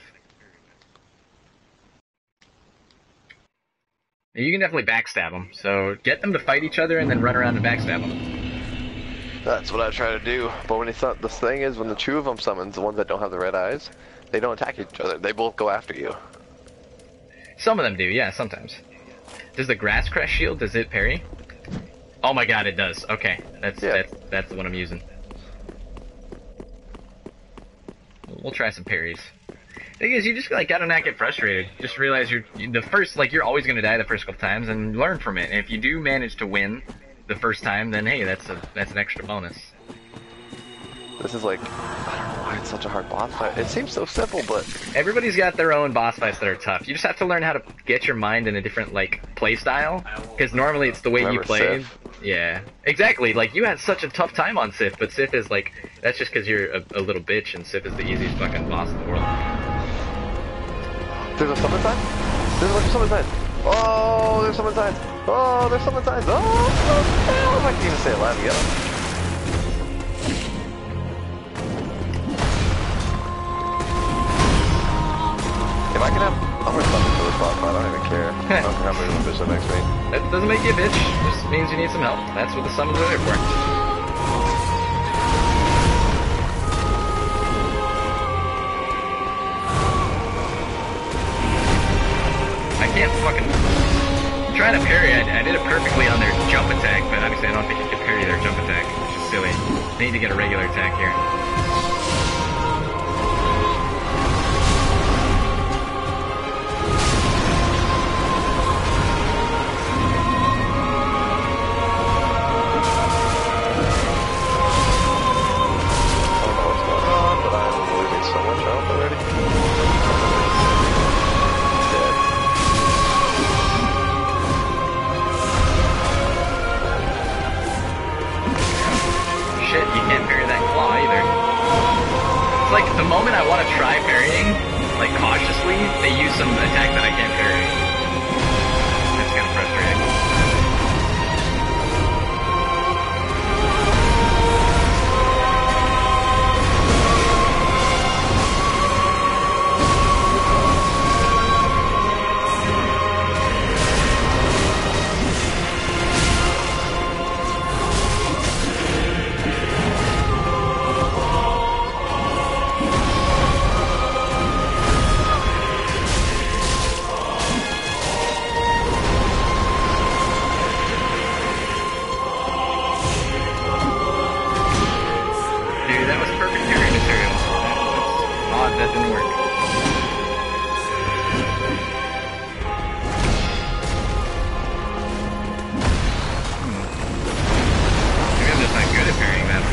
You can definitely backstab them, so get them to fight each other and then run around and backstab them. That's what I try to do. But when the thing is, when the two of them summons, the ones that don't have the red eyes, they don't attack each other. They both go after you. Some of them do, yeah, sometimes. Does the grass crest shield, does it parry? Oh my god, it does. Okay, that's the one I'm using. We'll try some parries. Thing is, you just like gotta not get frustrated. Just realize you're always gonna die the first couple times, and learn from it. And if you do manage to win the first time, then hey, that's an extra bonus. This is like, I don't know why it's such a hard boss fight. It seems so simple, but Everybody's got their own boss fights that are tough. You just have to learn how to get your mind in a different, like, play style. Because normally it's the way you Remember play. Sif? Yeah. Exactly. Like, you had such a tough time on Sif, but Sif is, like, that's just because you're a little bitch, and Sif is the easiest fucking boss in the world. There's a summon sign? There's a bunch of summon signs. Oh, there's summon signs. Oh, there's summon signs. Oh, I can't even say it loud together. If I can have, I'm gonna summon for this boss fight. I don't even care. I don't care how many of them bitch next to me. That doesn't make you a bitch. Just means you need some help. That's what the summons are there for. I can't fucking... I'm trying to parry. I did it perfectly on their jump attack, but obviously I don't think you can parry their jump attack, which is silly. I need to get a regular attack here. The moment I want to try parrying, like cautiously, they use some attack that I can't parry. That's kind of frustrating. That didn't work. Maybe I'm just not good at parrying that.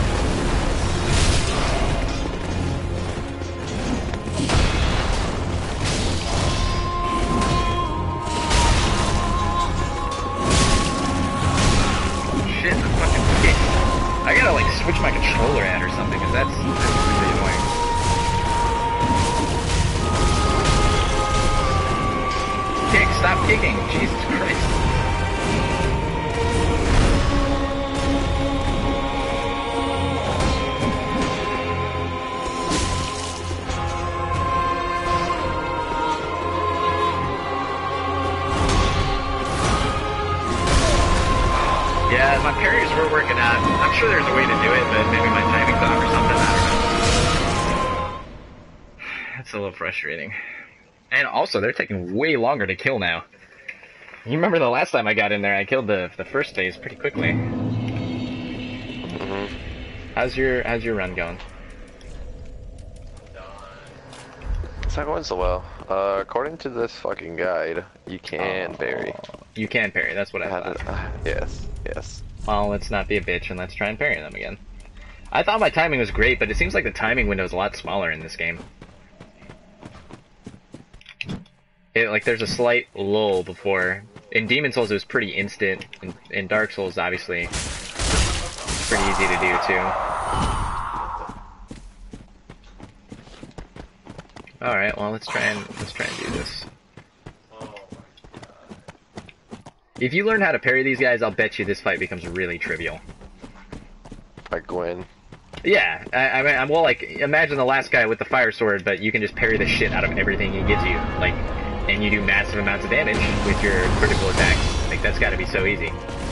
Shit, the fucking kick. I gotta like switch my controller at or something, because that's really annoying. Kick, stop kicking. Jesus Christ. Yeah, my parries were working out. I'm sure there's a way to do it, but maybe my timing's off or something. I don't know. That's a little frustrating. And also, they're taking way longer to kill now. You remember the last time I got in there, I killed the first phase pretty quickly. Mm-hmm. How's your run going? It's not going so well. According to this fucking guide, you can parry. You can parry, that's what I thought. Yes, yes. Well, let's not be a bitch and let's try and parry them again. I thought my timing was great, but it seems like the timing window is a lot smaller in this game. Like, there's a slight lull before. In Demon Souls, it was pretty instant. In Dark Souls, obviously, it's pretty easy to do, too. Alright, well, let's try and do this. If you learn how to parry these guys, I'll bet you this fight becomes really trivial. Like Gwen. Yeah, I mean, well, like, imagine the last guy with the fire sword, but you can just parry the shit out of everything he gives you. Like, and you do massive amounts of damage with your critical attacks. Like, that's gotta be so easy.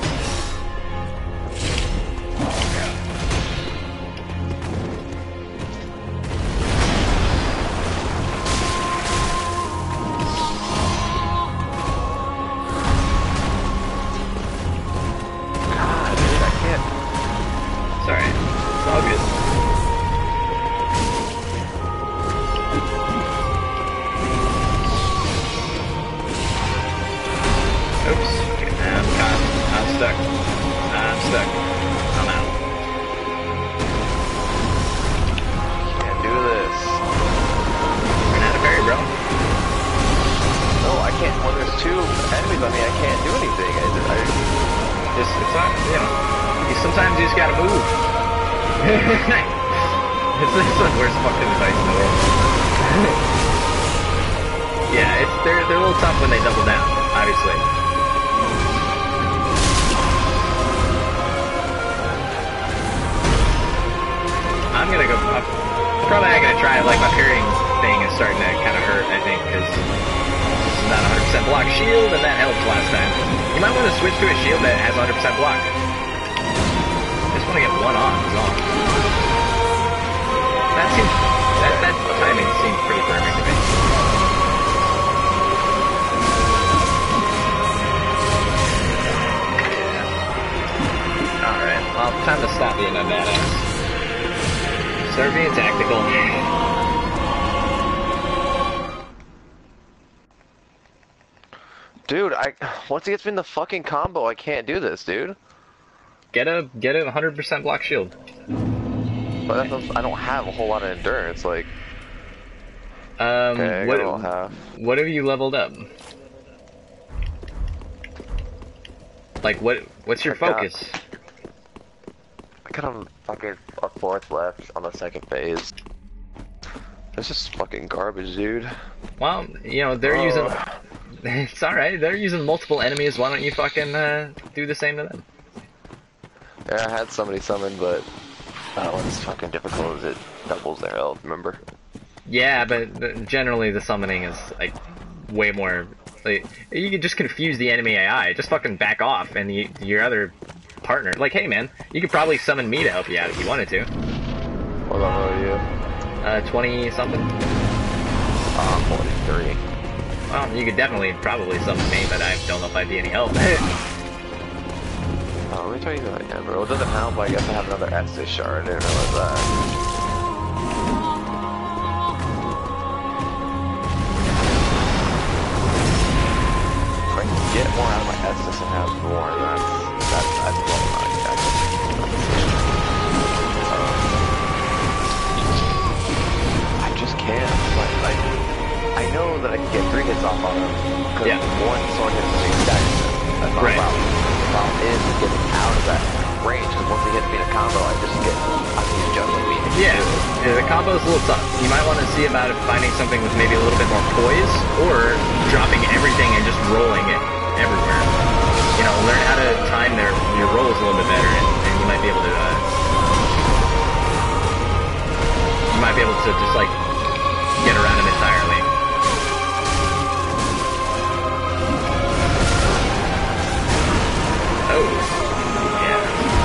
God, dude, I can't. Sorry. It's all good. Oops. Okay, I'm sometimes you just gotta move. It's the worst fucking advice in the world. Yeah, they're a little tough when they double down, obviously. I'm probably not gonna try it. Like, my parrying thing is starting to kind of hurt, I think, because it's not 100% block shield, and that helped last time. You might want to switch to a shield that has 100% block. I just want to get one on, is all. That timing seems pretty perfect to me. Alright, well, time to stop being a badass. Start being tactical. Dude, once he gets me in the fucking combo, I can't do this, dude. Get a 100% block shield. But I don't have a whole lot of endurance, like... Okay, what have you leveled up? Like, what's your focus? I got a fucking a 4th left on the 2nd phase. This is fucking garbage, dude. Well, you know, they're using... It's alright, they're using multiple enemies, why don't you fucking do the same to them? Yeah, I had somebody summon, but that one's fucking difficult as it doubles their health, remember? Yeah, but generally the summoning is, like, way more... Like, you can just confuse the enemy AI, just fucking back off, and your other partner... Like, hey man, you could probably summon me to help you out if you wanted to. What level are you? 20-something. 43. Well, you could definitely probably summon me, but I don't know if I'd be any help. Oh, let me tell you who I am, bro. It doesn't help, but I guess I have another Estus shard. I didn't realize that. If I can get more out of my Estus and have more, that's well not exactly. I just can't. Like, I know that I can get 3 hits off on him, because one sword hit me stacks him. That's not a problem. The problem is getting out of that range, because once he hits me in a combo, I just get, he's juggling me. Yeah, the combo's a little tough. You might want to see about finding something with maybe a little bit more poise, or dropping everything and just rolling it everywhere. You know, learn how to time your rolls a little bit better, and you might be able to, just, like, get around him entirely. Oh, yeah.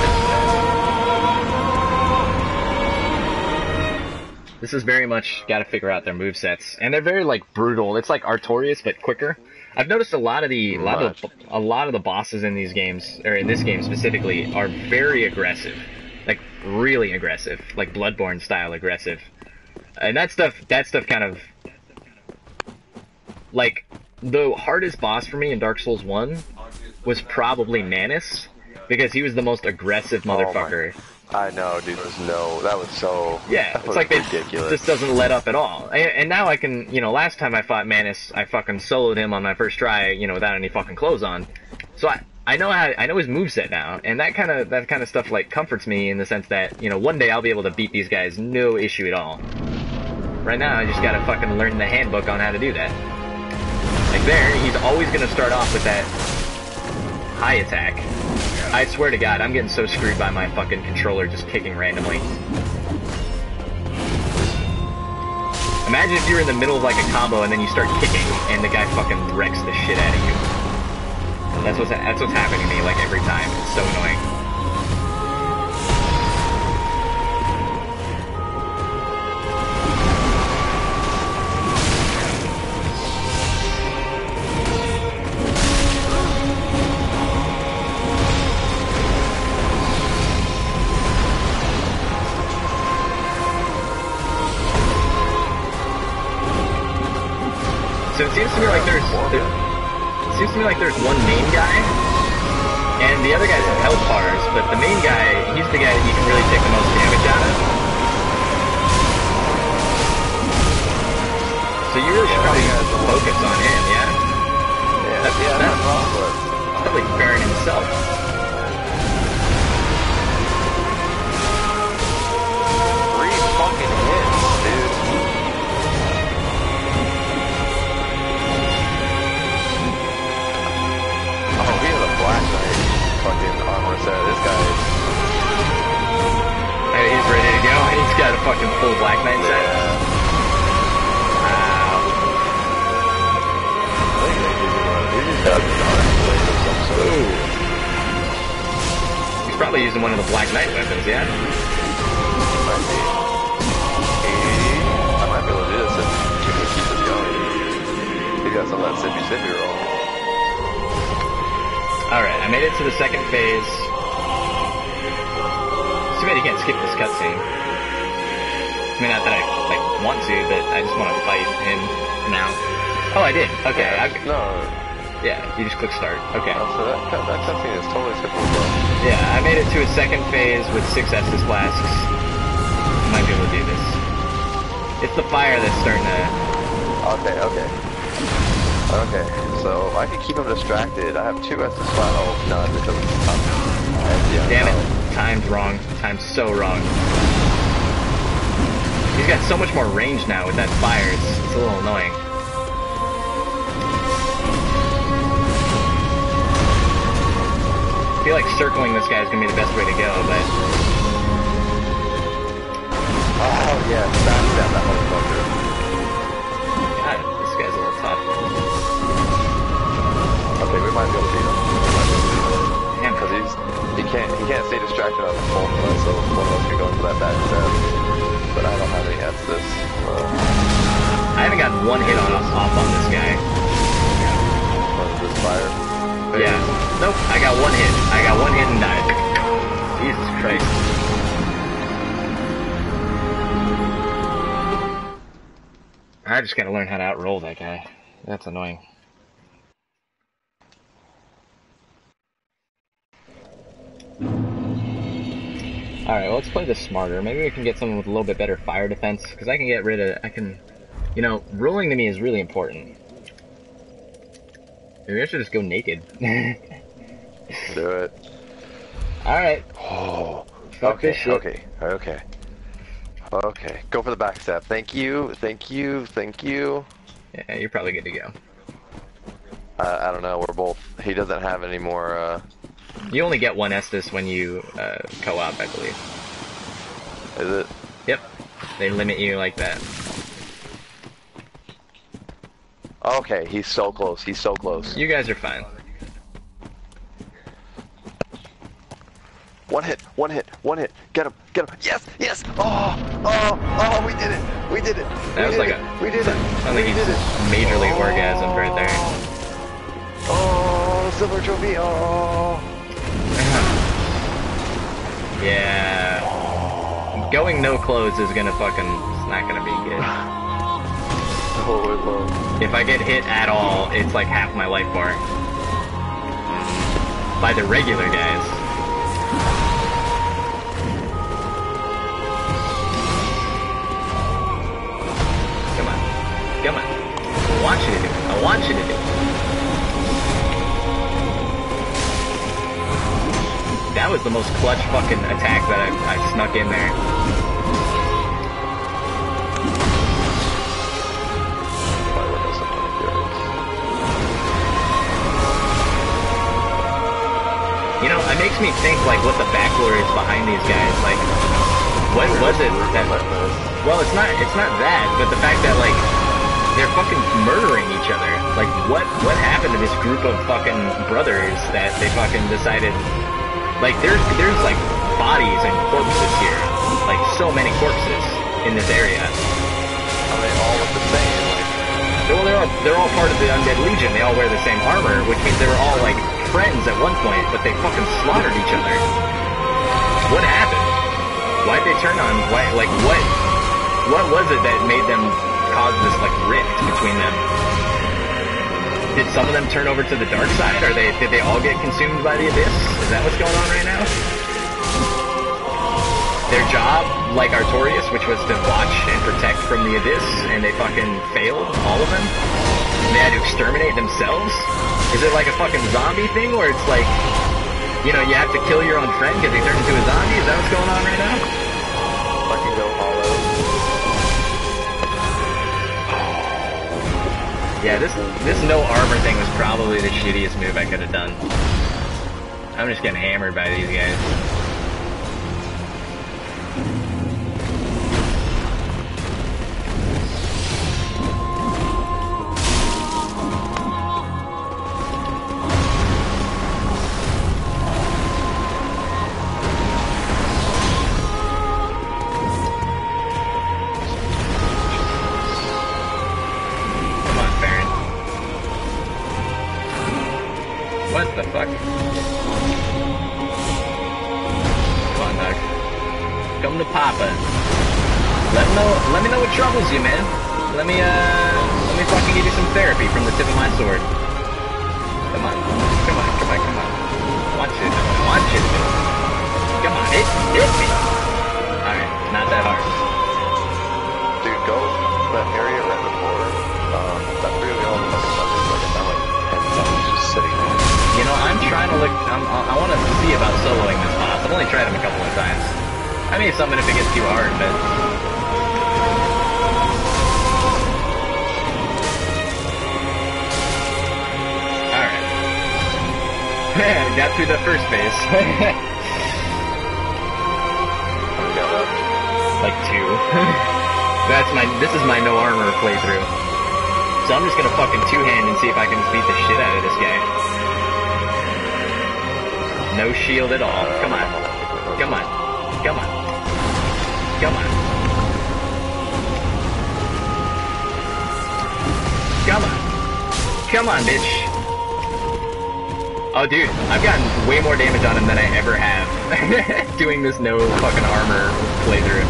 This is very much got to figure out their movesets, and they're very like brutal. It's like Artorias but quicker. I've noticed a lot of the bosses in these games, or in this game specifically, are very aggressive, like really aggressive, like Bloodborne style aggressive, and that stuff kind of like the hardest boss for me in Dark Souls 1 was probably Manus, because he was the most aggressive motherfucker. I know, dude. That was so... Yeah, it's like ridiculous. It just doesn't let up at all. And now I can, you know, last time I fought Manus, I fucking soloed him on my first try, you know, without any fucking clothes on. So I know his moveset now, and that kind of stuff like comforts me in the sense that, you know, one day I'll be able to beat these guys no issue at all. Right now, I just gotta fucking learn the handbook on how to do that. Like there, he's always gonna start off with that high attack. I swear to God, I'm getting so screwed by my fucking controller just kicking randomly. Imagine if you were in the middle of like a combo and then you start kicking and the guy fucking wrecks the shit out of you. That's what's happening to me like every time. It's so annoying. So it seems to me like there's one main guy, and the other guys have health bars, but the main guy, he's the guy that you can really take the most damage out of. So you really should probably focus on him, yeah? That's probably Baron himself. using one of the Black Knight weapons, yeah? Might be. I might be able to do this if we can keep this going. He got some of that sippy roll. Alright, I made it to the second phase. Too bad you can't skip this cutscene. I mean, not that I, like, want to, but I just want to fight him now. Oh, I did. Okay. Yeah, no. Yeah, you just click start. Okay. Oh, so that cutscene is totally skippable. Yeah, I made it to a second phase with 6 Estus flasks. Might be able to do this. It's the fire that's starting to... Okay, so I can keep him distracted. I have 2 Estus flat. Oh, no, it doesn't stop. Damn it. Time's wrong. Time's so wrong. He's got so much more range now with that fire. It's a little annoying. I feel like circling this guy is going to be the best way to go, but... Oh, yeah, smash down that motherfucker. God, this guy's a little tough. Okay, we might be able to beat him. Damn, because he can't stay distracted on the phone, so one of us can go into that back step. But I don't have any Estus. I haven't gotten one hit off on this guy. This fire. Yeah. Nope, I got one hit. I got one hit and died. Jesus Christ. I just gotta learn how to outroll that guy. That's annoying. Alright, well, let's play this smarter. Maybe we can get someone with a little bit better fire defense, because I can get rid of... You know, rolling to me is really important. Maybe I should just go naked. Do it. Alright. Oh. Fuck this shit. Okay. Go for the backstab. Thank you. Yeah, you're probably good to go. I don't know, we're both... He doesn't have any more, You only get one Estus when you, co-op, I believe. Is it? Yep. They limit you like that. Okay, he's so close. You guys are fine. One hit. Get him. Yes! Oh, we did it. That was like we did it. Sounds like he just majorly orgasmed right there. Oh, silver trophy, oh. Yeah. Going no clothes is gonna fucking... It's not gonna be good. Oh, it will. If I get hit at all, it's like half my life bar. By the regular guys. Come on. I want you to do it. That was the most clutch fucking attack that I snuck in there. You know, it makes me think, like, what the backstory is behind these guys. Like, what was it that... Well, it's not that, but the fact that, like, they're fucking murdering each other. Like, what happened to this group of fucking brothers that they fucking decided... Like, there's like, bodies and corpses here. Like, so many corpses in this area. Are they all look the same? Like... Well, they're all part of the Undead Legion. They all wear the same armor, which means they were all, like, friends at one point, but they fucking slaughtered each other. What happened? Why'd they turn on? What was it that made them cause this, like, rift between them? Did some of them turn over to the dark side? Did they all get consumed by the Abyss? Is that what's going on right now? Their job, like Artorias, which was to watch and protect from the Abyss, and they fucking failed, all of them? And they had to exterminate themselves? Is it like a fucking zombie thing, where it's like, you know, you have to kill your own friend because he turned into a zombie? Is that what's going on right now? Fucking go hollow. Yeah, this no armor thing was probably the shittiest move I could have done. I'm just getting hammered by these guys. the fuck? Come on, dog. Come to Papa. Let me know what troubles you, man. Let me fucking give you some therapy from the tip of my sword. Come on. Come on, come on, come on. Watch it. Watch it. Come on, hit me. Alright, not that hard. Dude, go that area right before. That's really all the fucking stuff is like. I'm like 10 seconds just sitting there. You know, I'm trying to look. I want to see about soloing this boss. I've only tried him a couple of times. I may summon if it gets too hard, but. Alright. Got through the first phase. Like 2. This is my no armor playthrough. So I'm just gonna fucking two-hand and see if I can just beat the shit out of this guy. No shield at all. Come on. Come on. Come on. Come on. Come on. Come on, bitch. Oh, dude, I've gotten way more damage on him than I ever have doing this no fucking armor playthrough.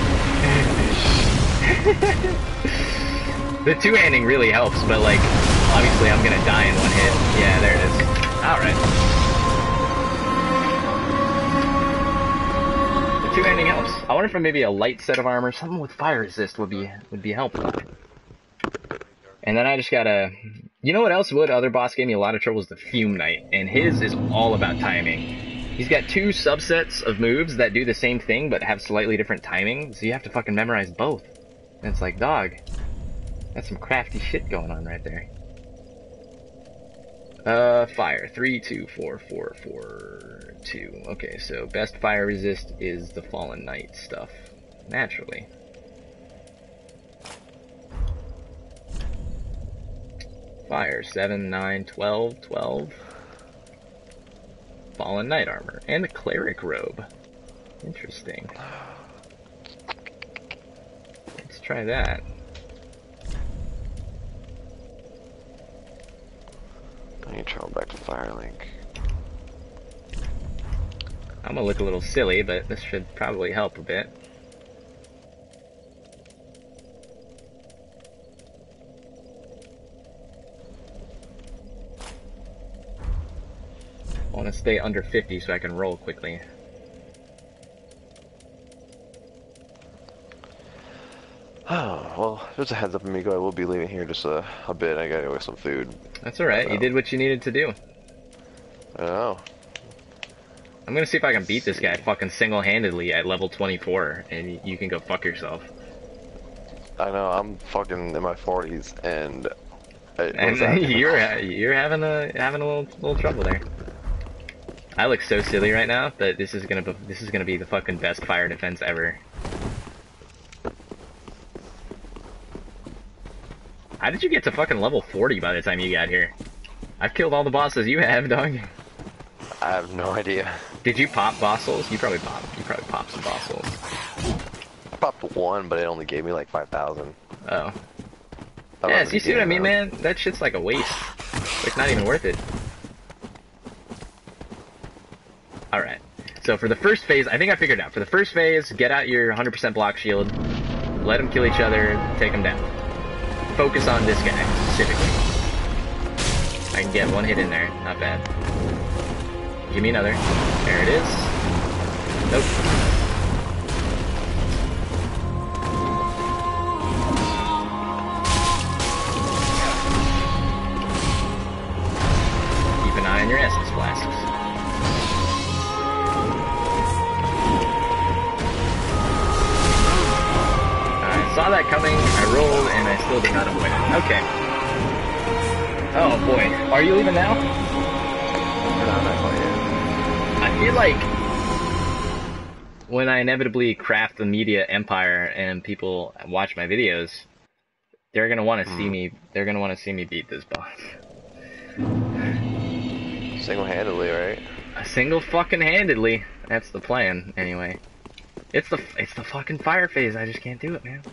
The two-handing really helps, but, like, obviously I'm gonna die in one hit. Yeah, there it is. Alright. The two-handing helps. I wonder if maybe a light set of armor, something with fire resist would be helpful. And then I just gotta... You know what else would? Other boss gave me a lot of trouble is the Fume Knight, and his is all about timing. He's got 2 subsets of moves that do the same thing, but have slightly different timing, so you have to fucking memorize both. And it's like, dog, that's some crafty shit going on right there. Fire. 3, 2, 4, 4, 4, 2. Okay, so best fire resist is the Fallen Knight stuff. Naturally. Fire. 7, 9, 12, 12. Fallen Knight armor. And the Cleric robe. Interesting. Let's try that. I need to travel back to Firelink. I'm gonna look a little silly, but this should probably help a bit. I want to stay under 50 so I can roll quickly. Oh, well, just a heads up, amigo. I will be leaving here just a bit. I gotta go get some food. That's alright. You did what you needed to do. I know. I'm gonna see if I can beat this guy fucking single-handedly at level 24, and you can go fuck yourself. I know. I'm fucking in my 40s, and you're having a little trouble there. I look so silly right now, but this is gonna be the fucking best fire defense ever. How did you get to fucking level 40 by the time you got here? I've killed all the bosses you have, dog. I have no idea. Did you pop bossels? You probably popped some bossels. I popped 1, but it only gave me like 5,000. Oh. Yeah, so you see what I mean, man? That shit's like a waste. It's not even worth it. Alright. So for the first phase, I think I figured it out. For the first phase, get out your 100% block shield. Let them kill each other, take them down. Focus on this guy, specifically. I can get one hit in there, not bad. Give me another. There it is. Nope. Keep an eye on your essence flasks. I saw that coming, I rolled, and I still did not avoid it. Okay. Oh boy. Are you leaving now? I feel like when I inevitably craft the media empire and people watch my videos, they're gonna want to see me. They're gonna want to see me beat this boss. Single-handedly, right? Single fucking handedly. That's the plan, anyway. It's the fucking fire phase. I just can't do it, man.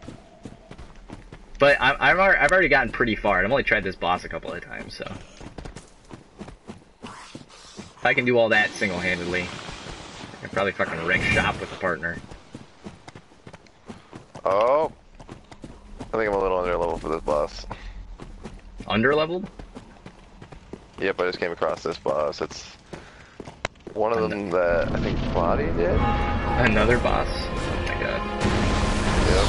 But I've already gotten pretty far. I've only tried this boss a couple of times, so. If I can do all that single-handedly, I'd probably fucking wreck shop with a partner. Oh. I think I'm a little under level for this boss. Underleveled? Yep, I just came across this boss. It's one of them that I think Claudia did. Another boss? Oh my god. Yep.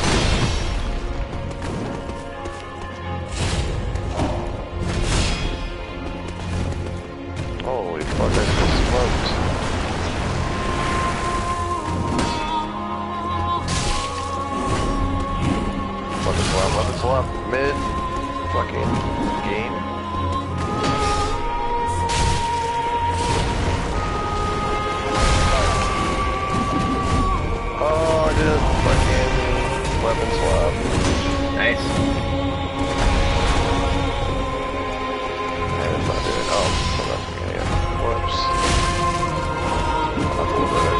Holy fuck, I just smoked. Weapon swap, mid, fucking game. Oh, I did a fucking weapon swap. Nice. Yeah, it's not doing it. Oh, hold on. Yeah. Whoops. I'll have to look at it.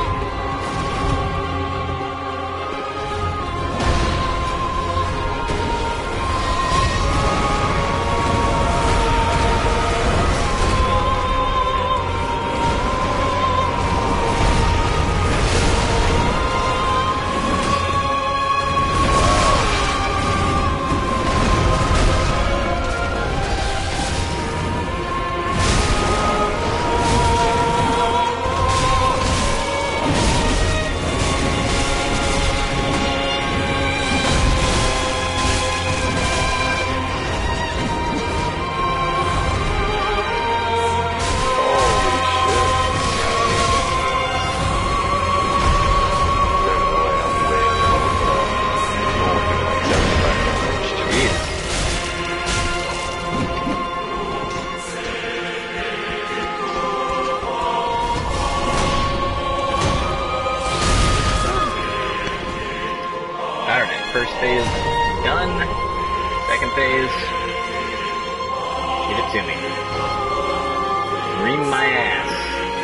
First phase done. Second phase. Give it to me. Ream my ass.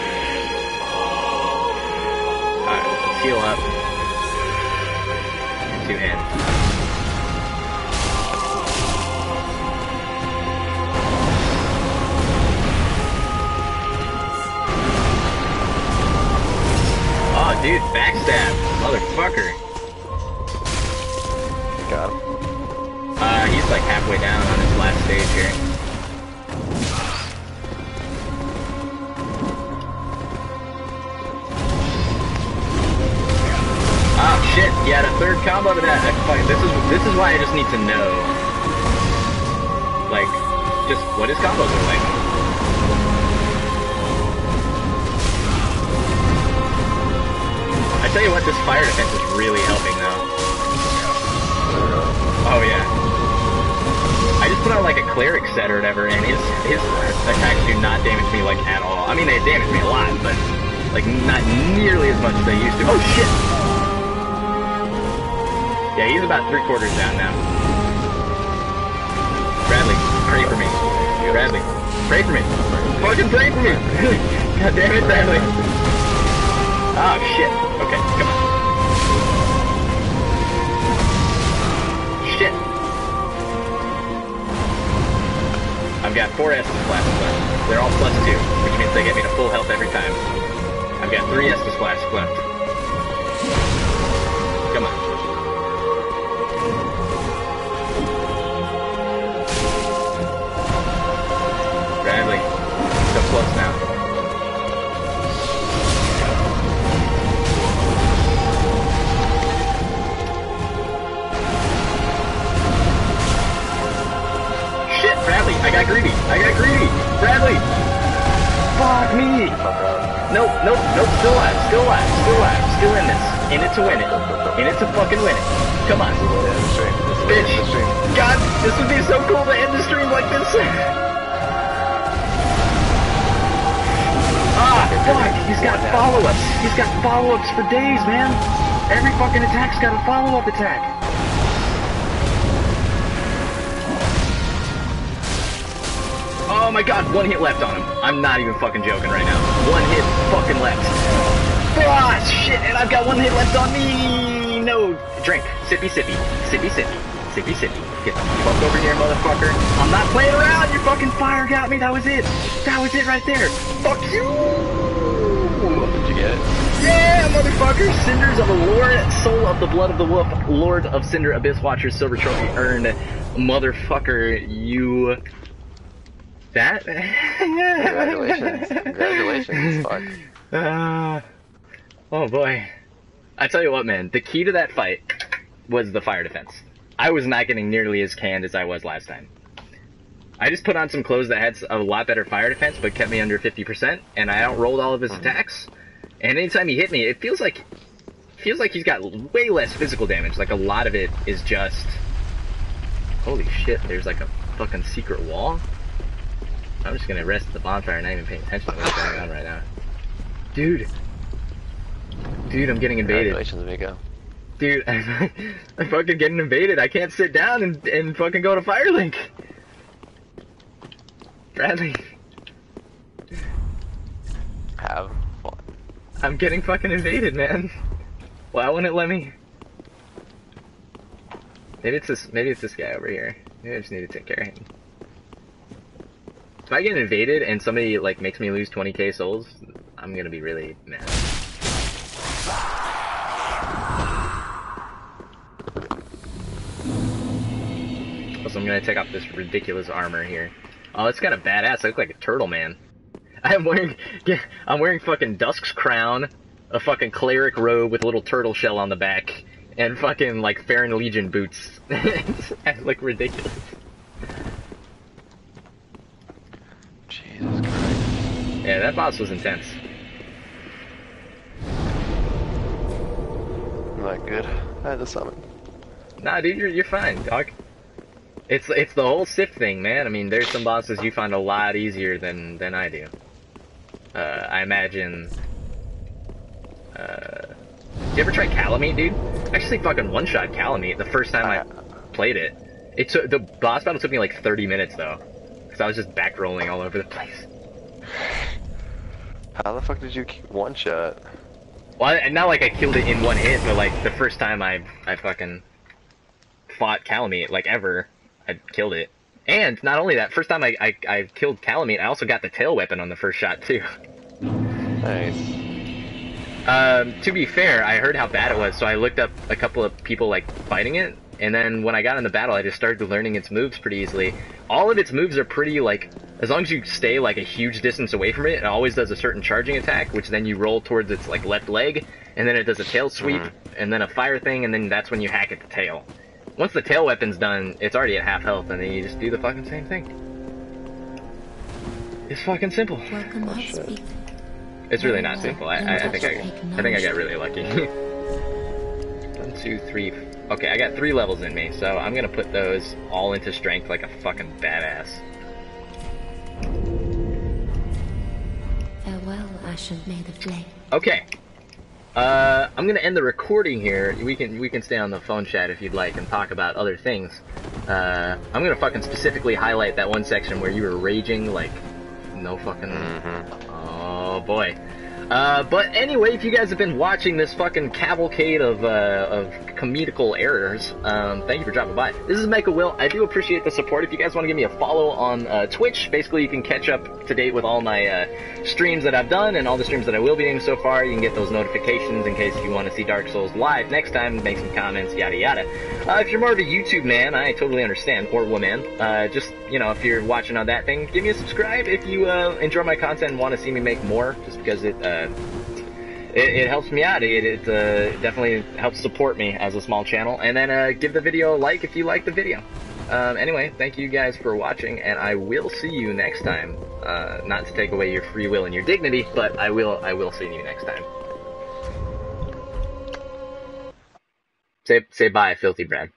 Alright, let's heal up. Two hands. Oh, dude, backstab. Motherfucker. Got him. He's like halfway down on his last stage here. Oh shit, he had a third combo to that. This is why I just need to know, like, just what his combos are like. I tell you what, this fire defense is really helping though. Oh yeah. I just put on like a cleric set or whatever, and his attacks do not damage me like at all. I mean, they damage me a lot, but like not nearly as much as they used to. Oh shit! Yeah, he's about 3/4 down now. Bradley, pray for me. Bradley, pray for me. Fucking pray for me! God damn it, Bradley. Oh shit. Okay, come on. Shit. I've got 4 Estus flasks left. They're all +2, which means they get me to full health every time. I've got 3 Estus flasks left. Come on. Bradley, so close now. Bradley, I got greedy. Bradley! Fuck me! Nope, still alive. Still in this. In it to win it. In it to fucking win it. Come on. Bitch. God, this would be so cool to end the stream like this. Ah, fuck. He's got follow-ups. He's got follow-ups for days, man. Every fucking attack's got a follow-up attack. Oh my god, 1 hit left on him. I'm not even fucking joking right now. 1 hit fucking left. Ah, shit, and I've got 1 hit left on me. No, drink. Sippy, sippy. Sippy, sippy. Sippy, sippy. Get the fuck over here, motherfucker. I'm not playing around. Your fucking fire got me. That was it. That was it right there. Fuck you. Did you get it? Yeah, motherfucker. Cinders of the Lord, Soul of the Blood of the Wolf, Lord of Cinder, Abyss Watcher, Silver Trophy earned. Motherfucker, you... That? Congratulations. Congratulations. Fuck. Oh boy. I tell you what, man. The key to that fight was the fire defense. I was not getting nearly as canned as I was last time. I just put on some clothes that had a lot better fire defense, but kept me under 50%, and I outrolled all of his attacks. And anytime he hit me, it feels like he's got way less physical damage. Like a lot of it is just... Holy shit, there's like a fucking secret wall? I'm just gonna rest at the bonfire and not even paying attention to what's going on right now. Dude, I'm getting invaded. Congratulations, Miko. Dude, I'm fucking getting invaded. I can't sit down and fucking go to Firelink. Bradley. Have fun. I'm getting fucking invaded, man. Why wouldn't it let me? Maybe it's this guy over here. Maybe I just need to take care of him. If I get invaded and somebody like makes me lose 20k souls, I'm gonna be really mad. Also, I'm gonna take off this ridiculous armor here. Oh, it's kind of badass. I look like a turtle, man. I'm wearing fucking Dusk's crown, a fucking cleric robe with a little turtle shell on the back, and fucking like Farron Legion boots. I look ridiculous. Jesus Christ. Yeah, that boss was intense. Not good. I had to summon. Nah, dude, you're fine, dog. It's the whole Sif thing, man. I mean, there's some bosses you find a lot easier than I do. I imagine. Did you ever try Calamite, dude? I actually fucking one-shot Calamite the first time I played it. The boss battle took me like 30 minutes though, because I was just back rolling all over the place. How the fuck did you one-shot? Well, not like I killed it in one hit, but like the first time I fucking fought Calamite, like ever, I killed it. And not only that, first time I killed Calamite, I also got the tail weapon on the first shot too. Nice. To be fair, I heard how bad it was, so I looked up a couple of people like fighting it, and then when I got in the battle, I just started learning its moves pretty easily. All of its moves are pretty, like, as long as you stay like a huge distance away from it, it always does a certain charging attack, which then you roll towards its like left leg, and then it does a tail sweep, and then a fire thing, and then that's when you hack at the tail. Once the tail weapon's done, it's already at half health, and then you just do the fucking same thing. It's fucking simple. Welcome, Heartspeak. It's really not simple. I think I got really lucky. 1, 2, 3. Okay, I got 3 levels in me, so I'm gonna put those all into strength like a fucking badass. Farewell, Ashen Maid of Flame. Okay. I'm gonna end the recording here. We can stay on the phone chat if you'd like and talk about other things. I'm gonna fucking specifically highlight that one section where you were raging like no fucking. Oh boy. But anyway, if you guys have been watching this fucking cavalcade of comedical errors, thank you for dropping by. This is MechaWill. I do appreciate the support. If you guys want to give me a follow on Twitch, basically you can catch up to date with all my streams that I've done and all the streams that I will be doing so far. You can get those notifications in case you want to see Dark Souls live next time, make some comments, yada yada. If you're more of a YouTube man, I totally understand, or woman. Just, you know, if you're watching on that thing, give me a subscribe if you enjoy my content and want to see me make more, just because it helps me out. It definitely helps support me as a small channel. And then give the video a like if you like the video. Anyway, thank you guys for watching, and I will see you next time. Not to take away your free will and your dignity, but I will see you next time. Say bye, Filthy Brad.